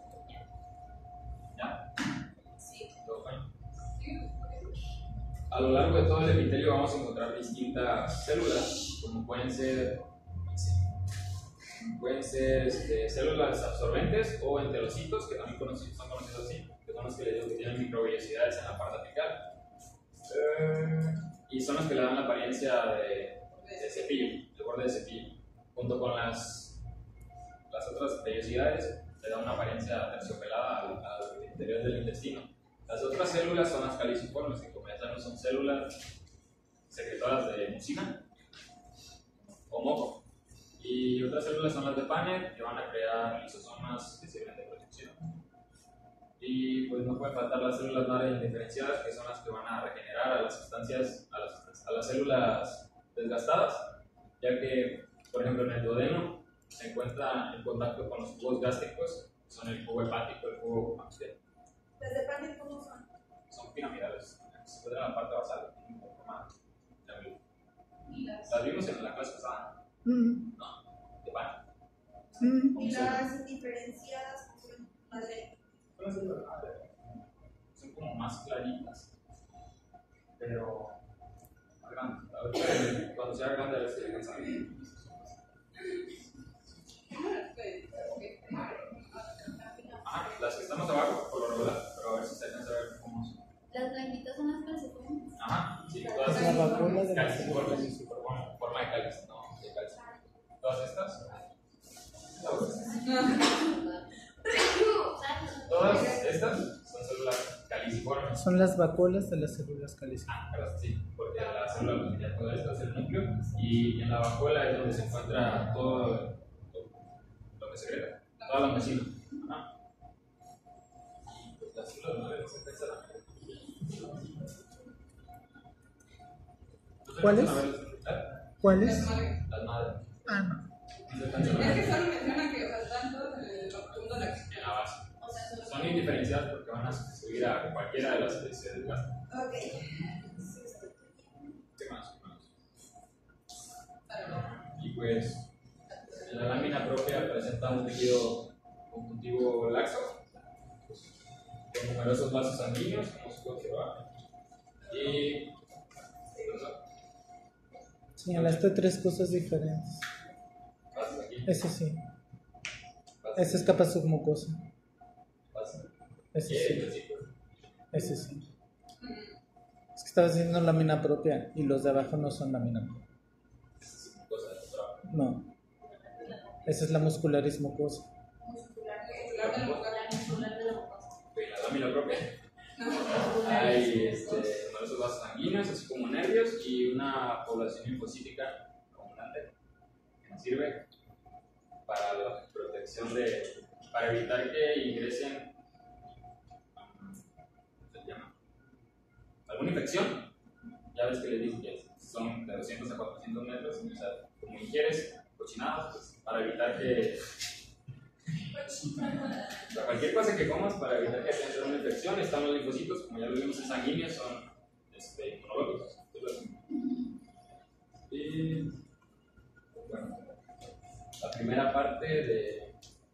¿Ya? Sí. ¿Todo fine? Sí. A lo largo de todo el epitelio vamos a encontrar distintas células, como pueden ser, pueden ser este, células absorbentes o enterocitos, que también conocidos, son conocidos así, que son los que les digo que tienen microvellosidades en la parte apical. Eh, y son los que le dan la apariencia de, de cepillo, de borde de cepillo. Junto con las, las otras vellosidades, le da una apariencia terciopelada al, al interior del intestino. Las otras células son las caliciformes, que como ya sabemos son células secretoras de mucina o moco. Y otras células son las de Paneth, que van a crear lisosomas que sirven de protección. Y pues no pueden faltar las células madre indiferenciadas, que son las que van a regenerar a las sustancias, a las, a las células desgastadas, ya que, por ejemplo, en el duodeno se encuentra en contacto con los jugos gástricos, que son el jugo hepático, el jugo bacteriano. ¿Las de Paneth cómo son? Son piramidales, se encuentran en la parte basal, en forma triangular. Y las, Las Las vimos en la clase pasada. Mm, No, de pan. mm. Y las diferencias son más de. Son como más claritas. Pero. Grande. A ver, cuando sea grande, a ver si alcanza a ver. Ah, las que estamos abajo, por lo regular, pero a ver si se alcanza a ver cómo son. Las blanquitas son las calcetines. Ajá, sí, todas La estas. vacuna de la Calciformes, forma, forma de cáliz, no, de cáliz. Todas estas. Todas estas son células caliciformes. Son las vacuolas de las células caliciformes. Ah, claro, sí, porque la célula, pues, ya todo esto es el núcleo, y en la vacuola es donde se encuentra todo lo, lo que secreta, toda la mucina. Ajá. Y pues las células no deben ser pensadas. ¿Cuáles? ¿Cuáles? Las madres. Las madres. Ah, no. Es que solo menciona que, o sea, están todos en el profundo de la En la base. Son indiferenciadas porque van a subir a cualquiera de las que se desgastan. Ok. ¿Qué más? ¿Qué más? Y pues, en la lámina propia presenta un tejido conjuntivo laxo, con numerosos vasos sanguíneos, como se puede observar. Y. Señalaste tres cosas diferentes. Vasos aquí. Eso sí. Vasos Esa es capa submucosa. vasos. Ese Y sí. el ciclo. Ese sí. Es que estabas diciendo lámina propia y los de abajo no son lámina propia. Esa es cosa de trabajo. No. Esa es la muscularis mucosa. En la lámina propia hay este, numerosos vasos sanguíneos, así como nervios, y una población linfocítica abundante que nos sirve para la protección de, para evitar que ingresen, ¿cómo se llama? ¿Alguna infección? Ya ves que les dije que son de doscientos a cuatrocientos metros, o sea, como ingieres cochinadas, pues, para evitar que o sea, cualquier cosa que comas para evitar que tengas una infección. Están los linfocitos, como ya lo vimos, en sanguíneos, son este, inmunológicos. Y bueno, la primera parte de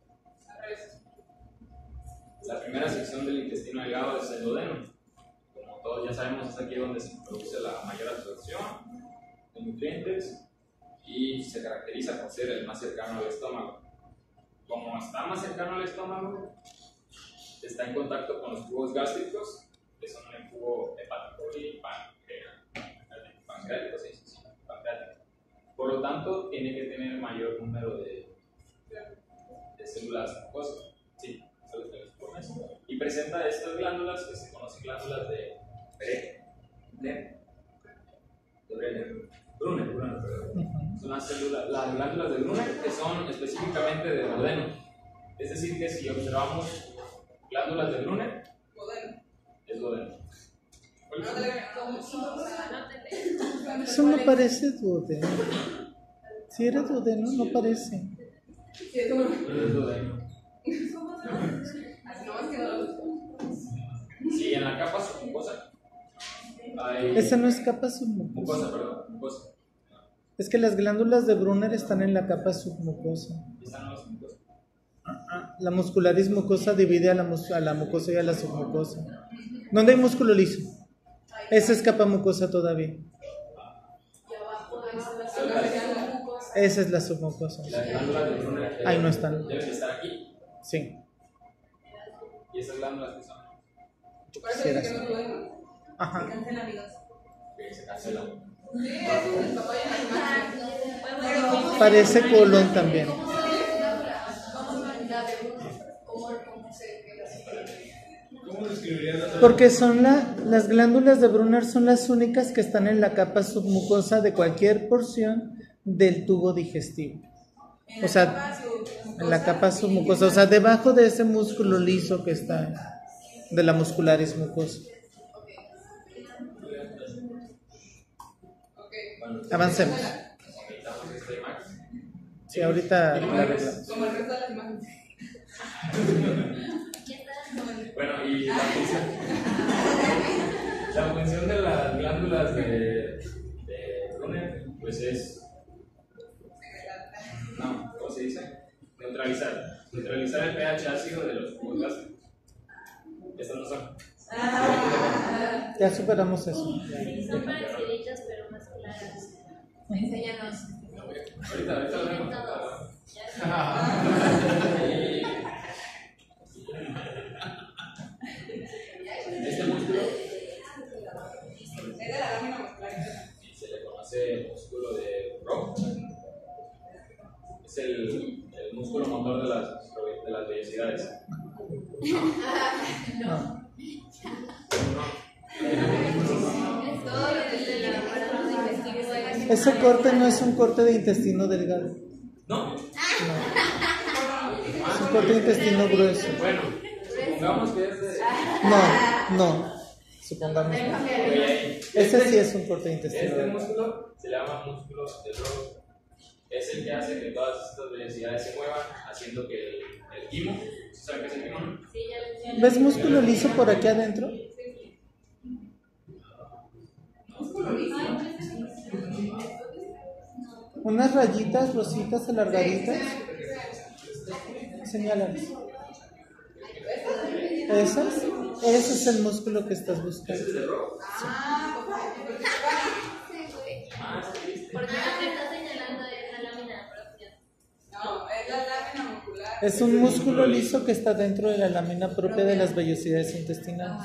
la primera sección del intestino delgado es el duodeno. Como todos ya sabemos, es aquí donde se produce la mayor absorción de nutrientes y se caracteriza por ser el más cercano al estómago. Como está más cercano al estómago, está en contacto con los tubos gástricos, que son el tubo hepático y pancreático, pancreático, sí, sí, pancreático. Por lo tanto, tiene que tener mayor número de, de células mucosas, sí, células caliciformes, y presenta estas glándulas que se conocen glándulas de Brenner, de Brenner, Brunner, Brunner, perdón. Son las células, las glándulas de Brunner, que son específicamente de duodeno. Es decir, que si observamos glándulas de Brunner, es duodeno. Eso no parece duodeno. Si era duodeno, no parece. Es duodeno. Sí, en la capa submucosa hay... Esa no es capa submucosa. Mucosa, perdón, mucosa. Es que las glándulas de Brunner están en la capa submucosa. Están las mucosas. La muscularis mucosa divide a la, mus- a la mucosa y a la submucosa. ¿Dónde hay músculo liso? Esa es capa mucosa todavía. Esa es la submucosa. Las glándulas de Brunner Ahí no están. deben estar aquí. Sí. Y esas glándulas que son, Quisiera ser. Ajá. que se cancelan. Parece colon también. ¿Cómo describirían las Porque son la, las glándulas de Brunner son las únicas que están en la capa submucosa de cualquier porción del tubo digestivo. O sea, en la capa submucosa, o sea, debajo de ese músculo liso que está de la muscularis mucosa. Avancemos. Necesitamos esta imagen. Sí, ahorita Como la el arreglamos. resto como el resto de las imágenes. Bueno, y la función, la función de las glándulas de, de Brunner pues es, no, ¿cómo se dice? Neutralizar. Neutralizar el pH ácido de los jugos gástricos. Estas no son. Ya superamos eso. Sí, son pareciditas pero más claras. Enséñanos. Ahorita, ahorita lo vemos. Este músculo Es de la lámina muscular interna. se le conoce músculo de Brock. Es el, el músculo motor de las, de las vellosidades. No. Todo lo del aparato digestivo es- Ese corte no es un corte de intestino delgado. No. No. Es un corte de intestino grueso. Bueno, supongamos que es de. No, no. Supongamos. no. Ese sí es un corte de intestino Este delgado. músculo se le llama músculo de Brock. Es el que hace que todas estas vellosidades se muevan, haciendo que el, el quimo, ¿saben qué es el quimo? No? Sí, ya, ya ¿Ves músculo liso por aquí adentro? Unas rayitas rositas alargaditas. Señálalas. ¿Esas? Ese es el músculo que estás buscando. ¿Ese es de Brock? Ah, pues, Ah, sí, viste. porque lo que está señalando es la lámina propia. no, es la lámina muscular. Es un músculo liso que está dentro de la lámina propia de las vellosidades intestinales.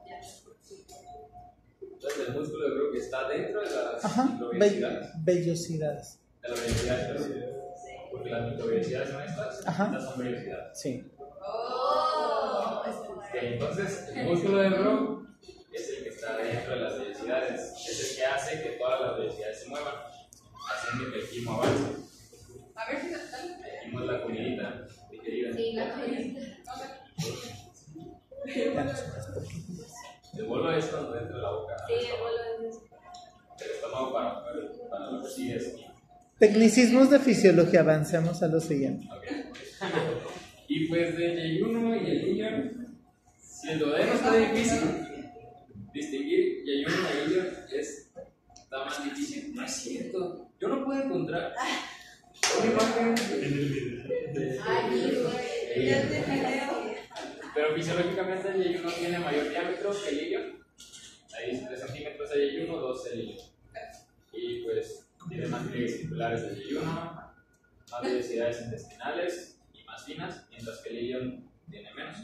Entonces, el músculo de Brock está dentro de las Ajá, microvellosidades. ve- vellosidades. De las vellosidades, perdón. Porque las microvellosidades son estas, Ajá. estas son vellosidades. Sí. Oh, Ok, entonces, el músculo de Brock es el que está dentro de las vellosidades. Es el que hace que todas las vellosidades se muevan, haciendo que el quimo avance. a ver si se está. El quimo es la comidita digerida. Sí, la comida. El bolo es cuando entra en la boca. Sí, el bolo es eso. El estómago para, para, para lo que sigue es. Tecnicismos de fisiología, avancemos a lo siguiente. Ok. Y pues de yeyuno y el ilion, si el duodeno está difícil, distinguir yeyuno y ilion es, está más difícil. No es cierto. Yo no puedo encontrar una imagen de yeyuno. Pero fisiológicamente el yeyuno tiene mayor diámetro que el ilion. Ahí es tres centímetros el yeyuno, dos el ilion. Y pues tiene más pliegues circulares el yeyuno, más vellosidades intestinales y más finas, mientras que el ilion tiene menos.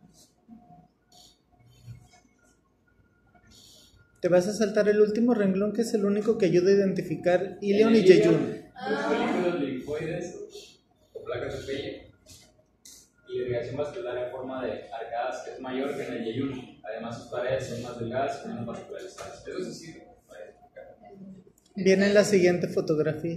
Te vas a saltar el último renglón, que es el único que ayuda a identificar ilion En y el ilion, yeyuno. busca líquidos linfoides o placas de Peye y irrigación vascular en forma de arcadas que es mayor que en el yeyuno. Además, sus paredes son más delgadas y menos vascularizadas. Eso sí sirve para identificar. Viene en la siguiente fotografía.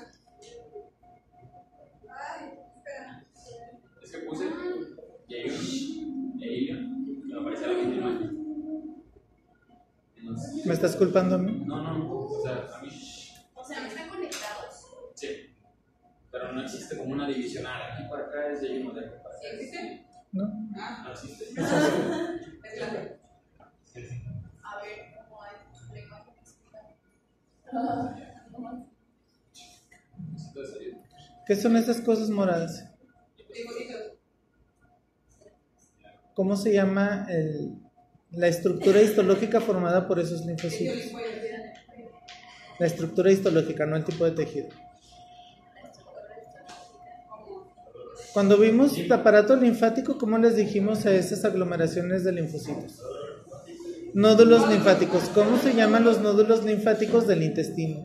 Es que puse yeyuno e ilion y me aparece la misma imagen. Entonces, ¿Me estás culpando a mí? no, no, o sea, a mí O sea, ¿no están conectados? sí, pero no existe como una división. Ah, de aquí para acá es yeyuno, de aquí para acá. ¿Existe? ¿No? Ah, No existe. es la. A ver, ¿cómo hay la imagen? Entonces, ayuda. ¿Qué son esas cosas moradas? Linfocitos. ¿Cómo se llama el, la estructura histológica formada por esos linfocitos? Linfoides. La estructura histológica, no el tipo de tejido. Cuando vimos el aparato linfático, ¿cómo les dijimos a esas aglomeraciones de linfocitos? Nódulos linfáticos. ¿Cómo se llaman los nódulos linfáticos del intestino?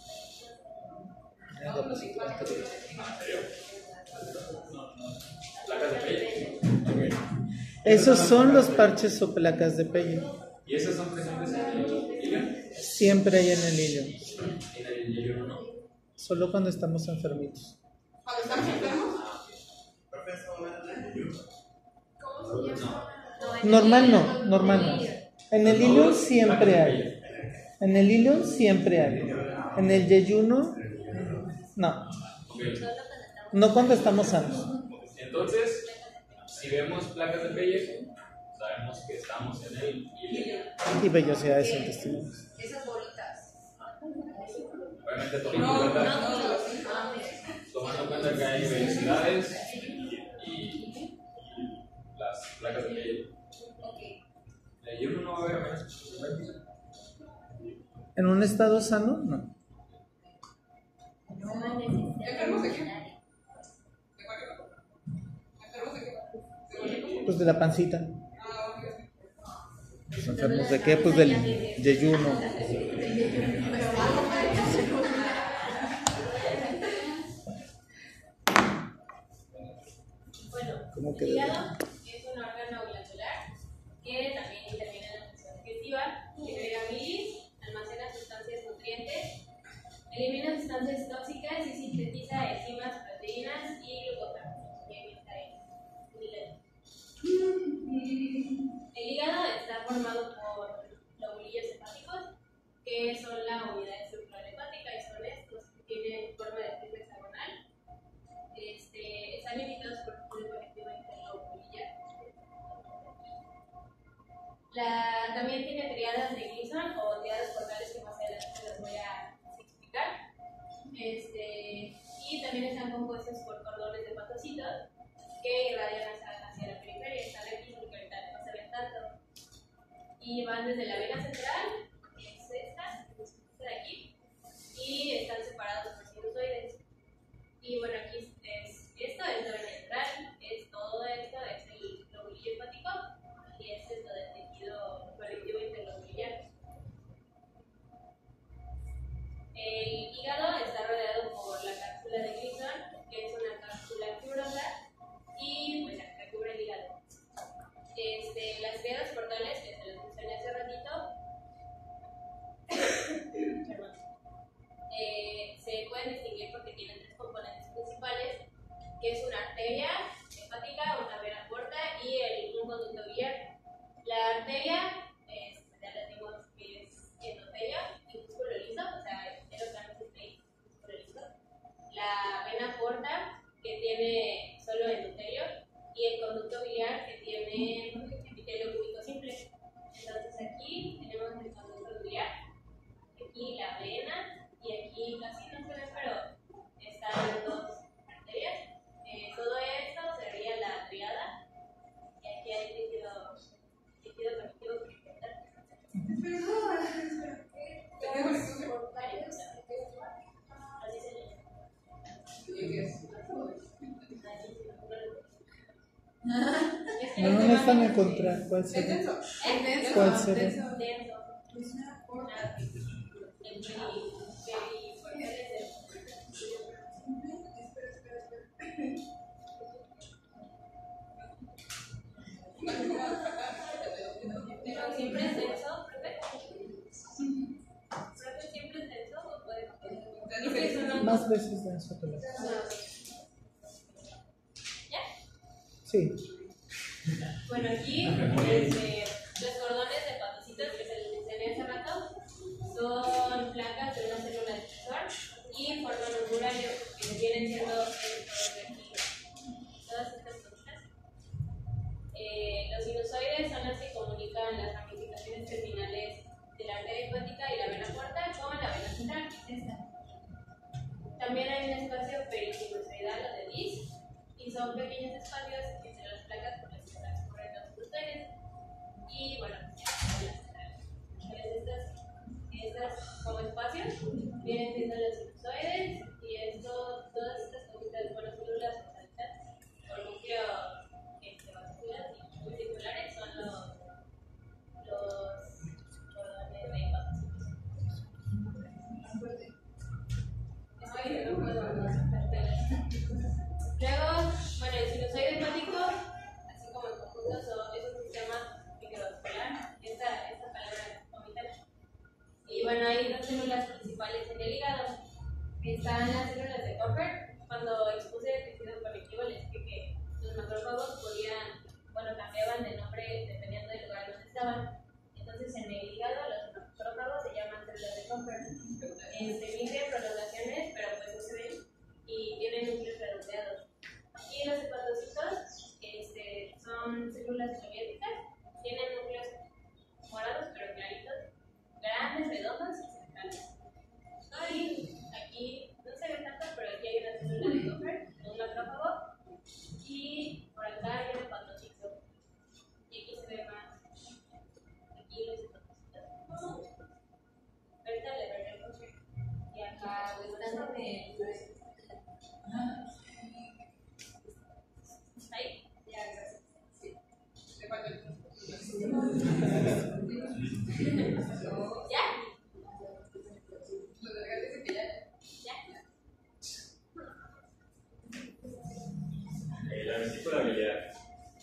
Placas de Peye. Ok. Esos son los parches o placas de Peye. ¿Y esas son presentes en el ilion? Siempre hay en el hilo, En el yeyuno no. solo cuando estamos enfermitos. Cuando estamos enfermos. ¿Cómo se llama? Normal no, normal no. En el hilo siempre hay. En el hilo siempre hay. En el yeyuno, no. Ok. No cuando estamos sanos. Entonces, si vemos placas de Peye, sabemos que estamos en el ilion. Y vellosidades intestinales. Esas bolitas. Bueno, obviamente tomando No, en cuenta, no, no, no. tomando en cuenta que hay velocidades y las placas de ley. Y uno no va a ver apenas. ¿En un estado sano? No. ¿Enfermos de qué? ¿De cuál cosa? ¿Enfermos de qué? Pues de la pancita. Ah, ok. Pues enfermos de qué? Pues del yeyuno. Bueno, ¿Cómo el quedó? hígado es un órgano glandular que también interviene en la función digestiva, segrega bilis, almacena sustancias nutrientes, elimina sustancias tóxicas y sintetiza enzimas, proteínas y glucosa. El hígado está formado por lobulillos hepáticos, que son la unidad estructural hepática y son estos que tienen forma de triple hexagonal. Este, están limitados por el flujo conectivo interlobular. La, también tiene triadas de Gleason o triadas portales que más adelante les voy a explicar. Este, y también están compuestos por cordones de hepatocitos que irradian hacia, hacia la periferia. Están aquí porque ahorita no se ven tanto. Y van desde la vena central, que es esta, esta de aquí, y están separados por sinusoides. Y bueno, aquí es esto, es la vena central, es todo esto, es el lobulillo hepático, y es esto del tejido conectivo interlobular. El hígado está rodeado por la cápsula de Gleason, que es una cápsula fibrosa, y pues ya recubre el hígado. Este, las triadas portales, que se les mencioné hace ratito, perdón, eh, se pueden distinguir porque tienen tres componentes principales, que es una arteria hepática, una vena porta y el, un conducto biliar. La arteria, eh, ya les digo que es endotelio y músculo liso, o sea, entero carne y músculo liso. La vena porta, que tiene solo endotelio, y el conducto biliar, que tiene epitelio cúbico simple. Entonces aquí tenemos el conducto biliar, aquí la vena, y aquí casi no se ve, pero están las dos arterias. Eh, todo esto sería la triada, y aquí hay tejido, tejido conectivo periferal. Así se llama. No, no están en contra. ¿Cuál ¿Es sería? denso? Es denso. ¿Cuál sería? denso. Denso. Ah, el peri- peri- Pero siempre es denso, profe. Profe, siempre es denso o puede cambiar. Es que eso no- Más veces de eso que la. ¿Ya? Sí. Bueno, aquí este, los cordones de hepatocitos que se les mencioné hace rato son placas de una célula difusor y forman un uranio que vienen siendo todas estas cositas. Eh, los sinusoides son las que comunican las ramificaciones terminales de la arteria hepática y la vena porta con la vena central, que es esta. También hay un espacio perisinusoidal o de Dis, y son pequeños espacios entre las placas por las que transcurren los sinusoides. Y bueno, estas, estas como espacios vienen siendo los sinusoides, y esto, todas estas cositas, bueno, células o núcleo este, vasculares y multiculares son los, los cordones de hepatocitos. Es que no puedo Luego, bueno, el sinusoide hepático, así como el conjunto, son, es un sistema microvascular. Esta, esta palabra, omítala. Y bueno, hay dos células principales en el hígado. Están las células de Kupffer. Cuando expuse el tejido conectivo, les dije que los macrófagos podían, bueno, cambiaban de nombre dependiendo del lugar donde estaban. Entonces, en el hígado, los macrófagos se llaman células de Kupffer. Este, miden prolongaciones, pero pues no se ven, y tienen núcleos redondeados. Y los hepatocitos este, son células soviéticas, tienen núcleos morados pero claritos, grandes, redondos y centrales. Y aquí Pásame. Ahí. Ya, gracias. Sí. Te falta el- ¿Ya? Los delegados dicen que ya. ¿Ya? Eh, la vesícula biliar.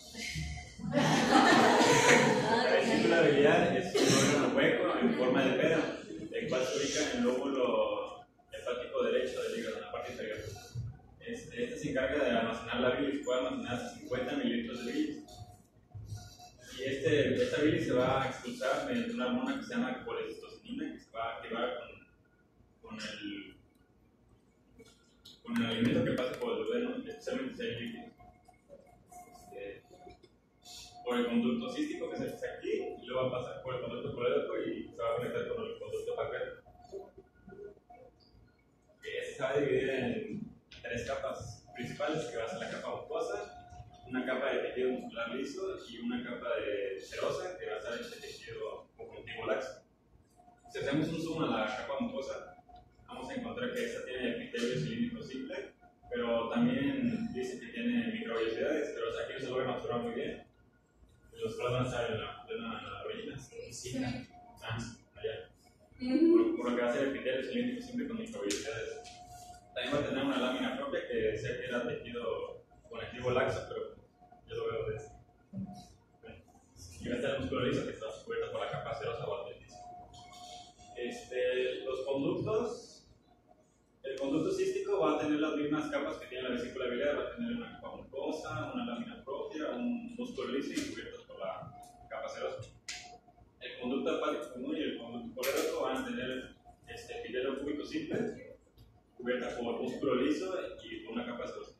La vesícula biliar es un órgano hueco en forma de pera, el cual se ubica en el lóbulo hepático derecho del hígado, en la parte inferior. Este, este se encarga de almacenar la bilis, puede almacenar hasta cincuenta mililitros de bilis. Y este, esta bilis se va a expulsar mediante una hormona que se llama colecistocinina, que se va a activar con, con, el, con el alimento que pasa por el duodeno, especialmente si hay líquidos. Este, por el conducto cístico que se hace aquí, y luego va a pasar por el conducto colédoco y se va a conectar con el conducto pancreático. Este se va a dividir en tres capas principales, que va a ser la capa mucosa, una capa de tejido muscular liso y una capa de serosa, que va a ser el tejido conjuntivo laxo. Si hacemos un zoom a la capa mucosa, vamos a encontrar que esta tiene epitelio cilíndrico simple, pero también dice que tiene microvellosidades, pero aquí no se logra observar muy bien. Los cuales van a estar en la, en la, en la orilla. Sí, ah, allá. Por, por lo que va a ser epitelio cilíndrico simple con microvellosidades. También va a tener una lámina propia que decía que era tejido conectivo laxo, pero yo lo veo de este. Bueno, y va a estar el músculo liso que está cubierto por la capa serosa o atletizo. Este, los conductos, el conducto cístico va a tener las mismas capas que tiene la vesícula biliar, va a tener una capa mucosa, una lámina propia, un músculo liso y cubiertos por la capa serosa. El conducto hepático común y el conducto colédoco van a tener este epitelio cúbico simple, cubierta por músculo liso y por una capa serosa.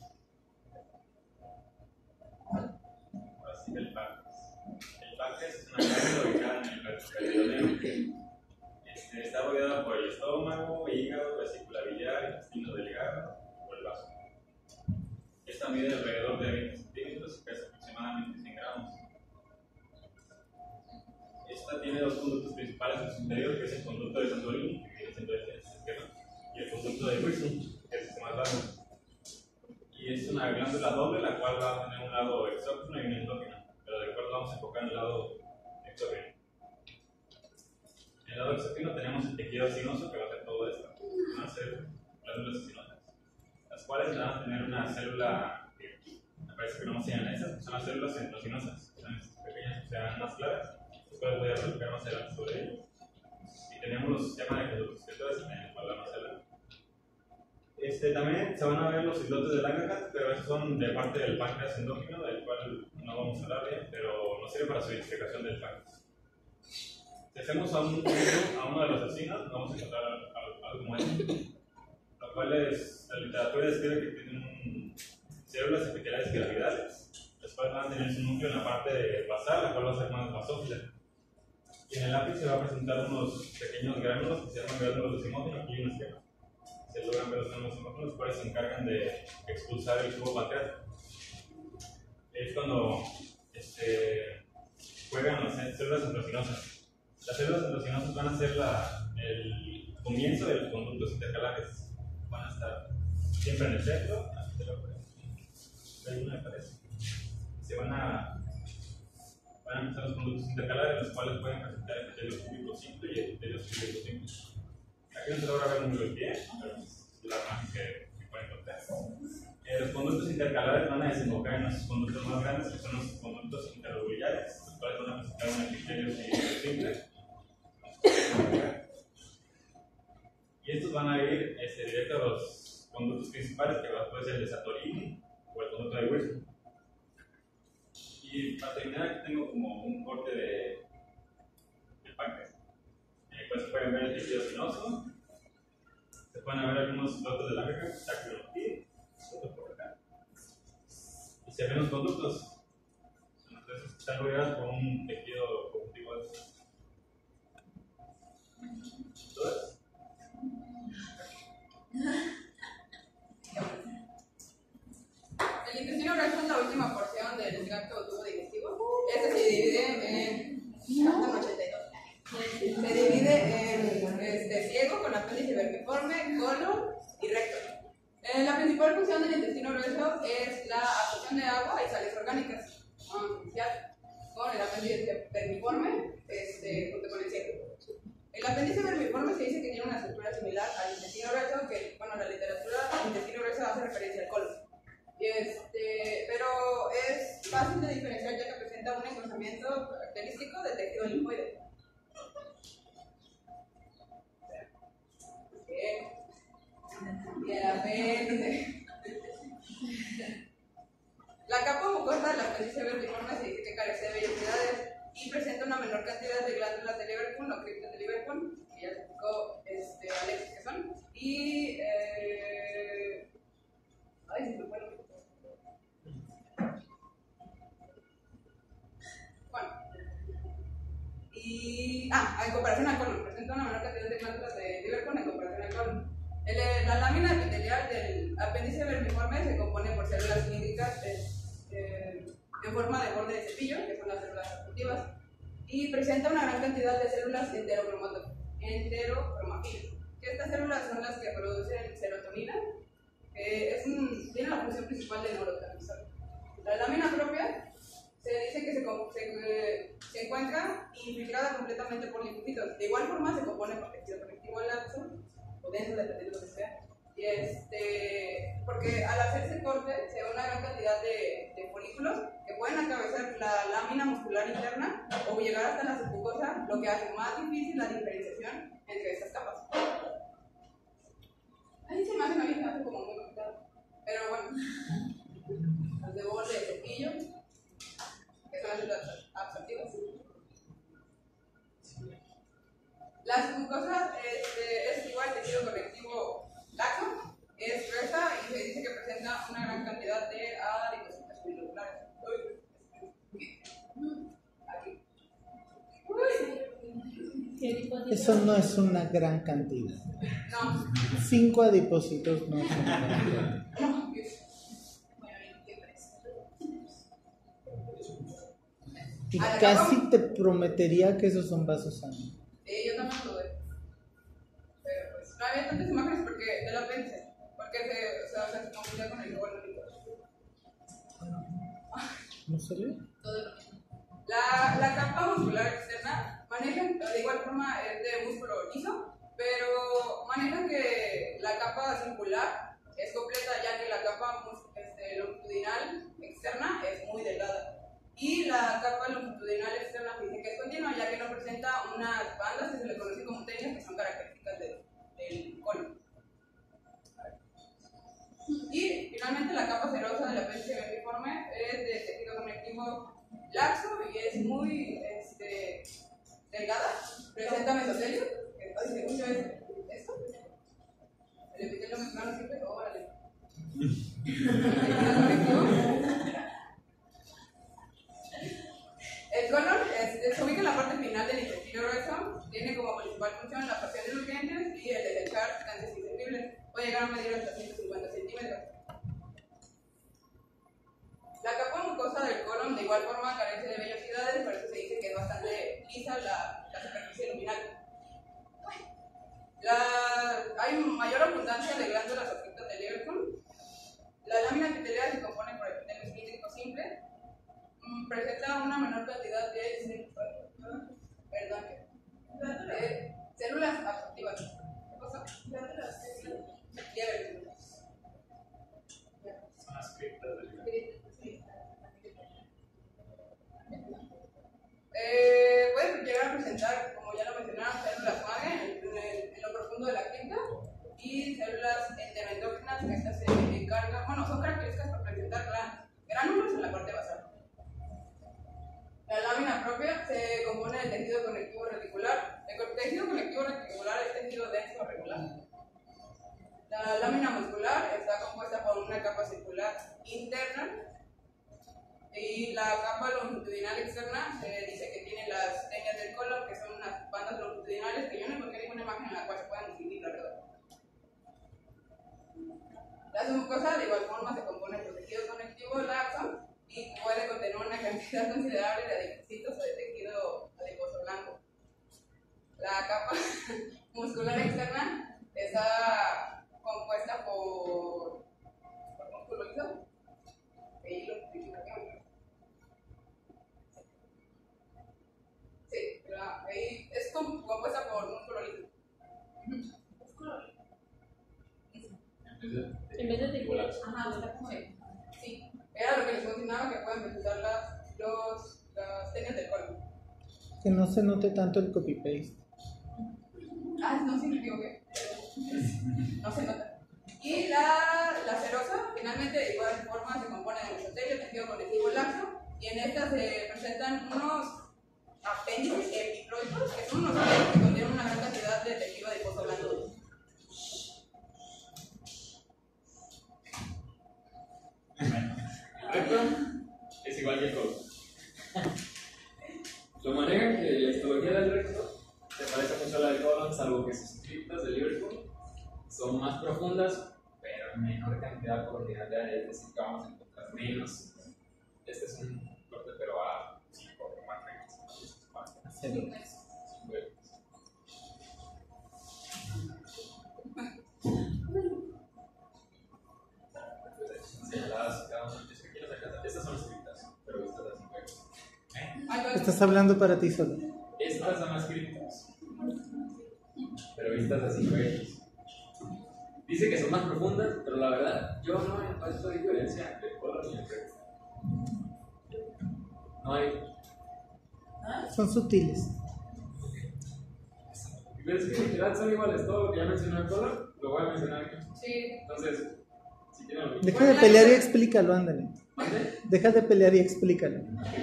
Así que el páncreas. El páncreas es una glándula ubicada en el peritoneo. Este, está rodeada por el estómago, hígado, vesícula biliar, intestino delgado o el vaso. Esta mide alrededor de veinte centímetros y pesa aproximadamente cien gramos. Esta tiene dos conductos principales en su interior, que es el conducto de Santorini, que viene siendo este esquema, y el conducto de Wilson, que es este más largo. Y es una glándula doble, la cual va a tener un lado exógeno y un endógeno, pero de acuerdo vamos a enfocar en el lado exógeno. En el lado exógeno tenemos el tejido acinoso, que va a hacer todo esto, van a ser glándulas acinosas, las cuales van a tener una célula, me parece que no se llaman esas, son las células centrocinosas, son estas pequeñas que sean más claras, las cuales voy a replicar más adelante sobre ellas. Y tenemos los sistemas de conductos sectores, en el cual más adelante. Este, también se van a ver los islotes de Langerhans, pero esos son de parte del páncreas endógeno, del cual no vamos a hablar bien, pero nos sirve para su identificación del páncreas. Si hacemos a, un, a uno de los vecinos, vamos a encontrar algo, algo como este, lo cual es, la literatura describe que tienen células epiteliales piramidales, las cuales van a tener su núcleo en la parte basal, la cual va a ser más basófila. Y en el lápiz se va a presentar unos pequeños gránulos que se llaman gránulos de simógeno, aquí hay un esquema. Se logran ver los gránulos de simógeno, los cuales se encargan de expulsar el tubo pancreático. Es cuando este, juegan las células centrocinosas. Las células centrocinosas van a ser la, el comienzo de los conductos intercalares. Van a estar siempre en el centro. Aquí te lo pones. Ahí me parece. Se van a, van a empezar los conductos intercalares, los cuales pueden presentar epitelio cúbico simple y epitelio cúbico simple. Aquí no se logra ver muy bien, pero es la imagen que, que pueden encontrar. Eh, los conductos intercalares van a desembocar en los conductos más grandes, que son los conductos interrobiliares, los cuales van a presentar un epitelio cúbico simple. Y estos van a ir este, directo a los conductos principales, que puede ser el de Santorini o el conducto de Wilson. Y para terminar, aquí tengo como un corte de, de páncreas. Eh, pues pueden ver el tejido acinoso, se pueden ver algunos islotes de Langerhans, aquí, otro por acá. Y se ven los conductos. Entonces están rodeados por un tejido conjuntivo de estos. Entonces, el intestino grueso es la última porción del tracto tubo digestivo. Este se divide en. ochenta y dos. Se divide en este, ciego con apéndice vermiforme, colon y recto. Eh, la principal función del intestino grueso es la absorción de agua y sales orgánicas, vamos a iniciar con el apéndice vermiforme este, junto con el cielo. El apéndice vermiforme se dice que tiene una estructura similar al intestino grueso, que, bueno, la literatura del intestino grueso hace referencia al colon. Este, pero es fácil de diferenciar ya que presenta un engrosamiento característico del tejido linfoide. Bien. Y el apéndice. La capa mucosa del apéndice vermiforme se dice que carece de vellosidades y presenta una menor cantidad de glándulas de Lieberkühn o criptas de Lieberkühn, que ya explicó este, Alexis que son, y eh, ay, se me fue lo que bueno, y ah, en comparación al colon, presenta una menor cantidad de glándulas de Lieberkühn en comparación al colon. El, la lámina epitelial del apéndice vermiforme se compone por células cilíndricas de, de, en forma de borde de cepillo, que son las células adaptativas, y presenta una gran cantidad de células enterocromáfilas. Estas células son las que producen serotonina, que es un, tiene la función principal de neurotransmisor. La lámina propia se dice que se, se, se encuentra infiltrada completamente por linfocitos. De igual forma se compone por tejido conectivo laxo o denso, dependiendo de lo que sea. Y este, porque al hacerse corte se ve una gran cantidad de, de folículos que pueden atravesar la lámina muscular interna o llegar hasta la submucosa, lo que hace más difícil la diferenciación entre estas capas. Ahí se me hace, me hace como muy complicado. Pero bueno, las de borde de cepillo, que son las células absortivas. La submucosa este, es igual tejido conectivo laxo, es gruesa y se dice que presenta una gran cantidad de adipocitos moleculares. Aquí. Eso no es una gran cantidad. No. Cinco adipocitos no es una gran cantidad. No. Y casi te prometería que esos son vasos sanguíneos. Sí, yo también lo doy. Pero pues no había tantas imágenes porque de la apéndice, porque se, o sea, se confundía con el colon. ¿No se ve? Todo lo mismo. La, la capa muscular externa maneja, de igual forma es de músculo liso, pero maneja que la capa circular es completa, ya que la capa este, longitudinal externa es muy delgada. Y la capa longitudinal externa dice que es continua, ya que no presenta unas bandas que se le conocen como teñas, que son características de, del colon. Y finalmente la capa serosa del apéndice vermiforme es de tejido conectivo laxo y es muy este, delgada, presenta mesotelio, que ay, según yo es esto, el epitelio membrano siempre, órale. El colon es, se ubica en la parte final del intestino grueso, tiene como principal función la pasión de nutrientes y el de desechar sustancias inservibles. Puede llegar a medir hasta ciento cincuenta centímetros. La capa mucosa del colon de igual forma carece de vellosidades, por eso se dice que es bastante lisa la, la superficie luminal. La, hay mayor abundancia de glándulas o criptas de Lieberkühn. La lámina epitelial se compone por epitelio cilíndrico simple. Presenta una menor cantidad de, perdón, de células absortivas. ¿Qué pasa? Glándulas Lieberkühn. Son las criptas del Eh, puede llegar a presentar, como ya lo mencionaron, células madre en, en, en lo profundo de la cripta y células enteroendógenas que estas se encargan, bueno, son características para presentar gránulos en la parte basal. La lámina propia se compone del tejido conectivo reticular. El tejido conectivo reticular es tejido denso regular. La lámina muscular está compuesta por una capa circular interna y la capa longitudinal externa se dice que tiene las teñas del colon, que son unas bandas longitudinales que yo no encontré ninguna imagen en la cual se puedan distinguir alrededor. La submucosa de igual forma se compone por tejido conectivo laxo y puede contener una cantidad considerable de adipocitos o de tejido adiposo blanco. La capa muscular externa está En vez de tejido. Ajá, está como de. Sí. Era lo que les mencionaba, que pueden presentar la, los, las técnicas del colon. Que no se note tanto el copy-paste. Ah, no, sí me equivoqué. No se nota. Y la, la serosa, finalmente, de igual forma, se compone de mesotelio, tejido conectivo laxo, y en esta se presentan unos apéndices epiploicos, que son unos apéndices que contienen una gran cantidad de tejido adiposo blando. El recto es igual que el colon. Lo maneja que la histología del recto se parece mucho a la del colon, salvo que sus criptas de Liverpool son más profundas, pero en menor cantidad por unidad de área, es decir, que vamos a encontrar menos. Este es un corte, pero a cinco o cuatro años. Señaladas cada una. Es que quiero sacar. Estas son las criptas, pero vistas así juegos. ¿Eh? Estás hablando para ti solo. Estas son las criptas, pero vistas así juegos. Dice que son más profundas, pero la verdad, yo no he visto diferencia entre el colon y el recto. No hay. Son sutiles. Pero es que en general son iguales. Todo lo que ya mencionó el colon, lo voy a mencionar aquí. Sí. Entonces, si tienen lo mismo. Deja de pelear y explícalo, ándale. ¿Mande? Deja de pelear y explícalo.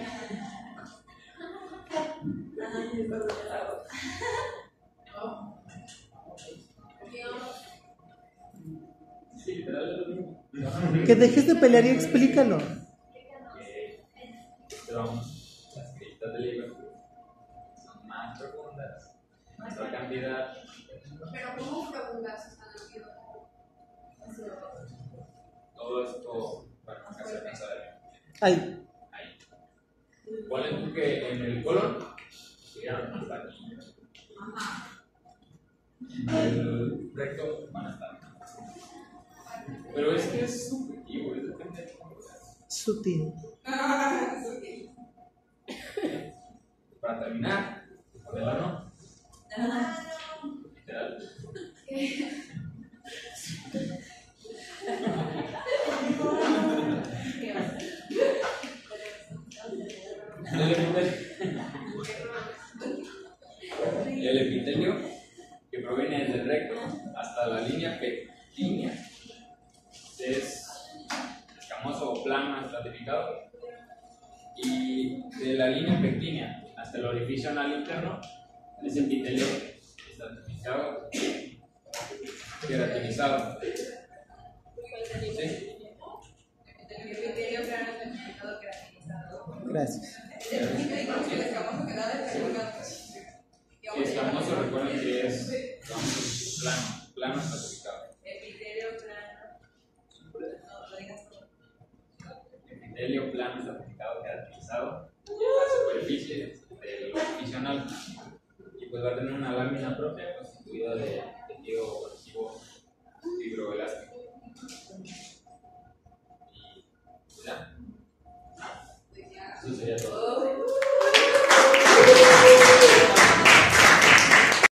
Sí, literal es lo mismo. Que dejes de pelear y explícalo. Pero vamos, las criptas de Liverpool son más profundas, mayor cantidad. Pero ¿cómo profundas están aquí? Todo esto, bueno, casi alcanza a ver. Ahí. Ahí. Ponen tú que en el colon llegaron hasta aquí. Ajá. En el recto van a estar. Pero es que es subjetivo, es depende de cómo lo veas. Sutil. Ah, sí. Para terminar, modelo no. Ah, Literal. El epitelio. El epitelio que proviene desde el recto hasta la línea pectínea es escamoso o plano estratificado, y de la línea pectínea hasta el orificio anal interno es epitelio estratificado, queratinizado. ¿Sí? El epitelio plano estratificado queratinizado. Gracias. El escamoso que da del cervical. Escamoso, recuerden que es digamos, plano, plano estratificado. Epitelio plano. No, lo digas todo. Epitelio plano estratificado queratinizado en la superficie del orificio anal, y pues va a tener una lámina propia constituida de tejido conectivo fibroelástico. Y ya. Eso sería todo.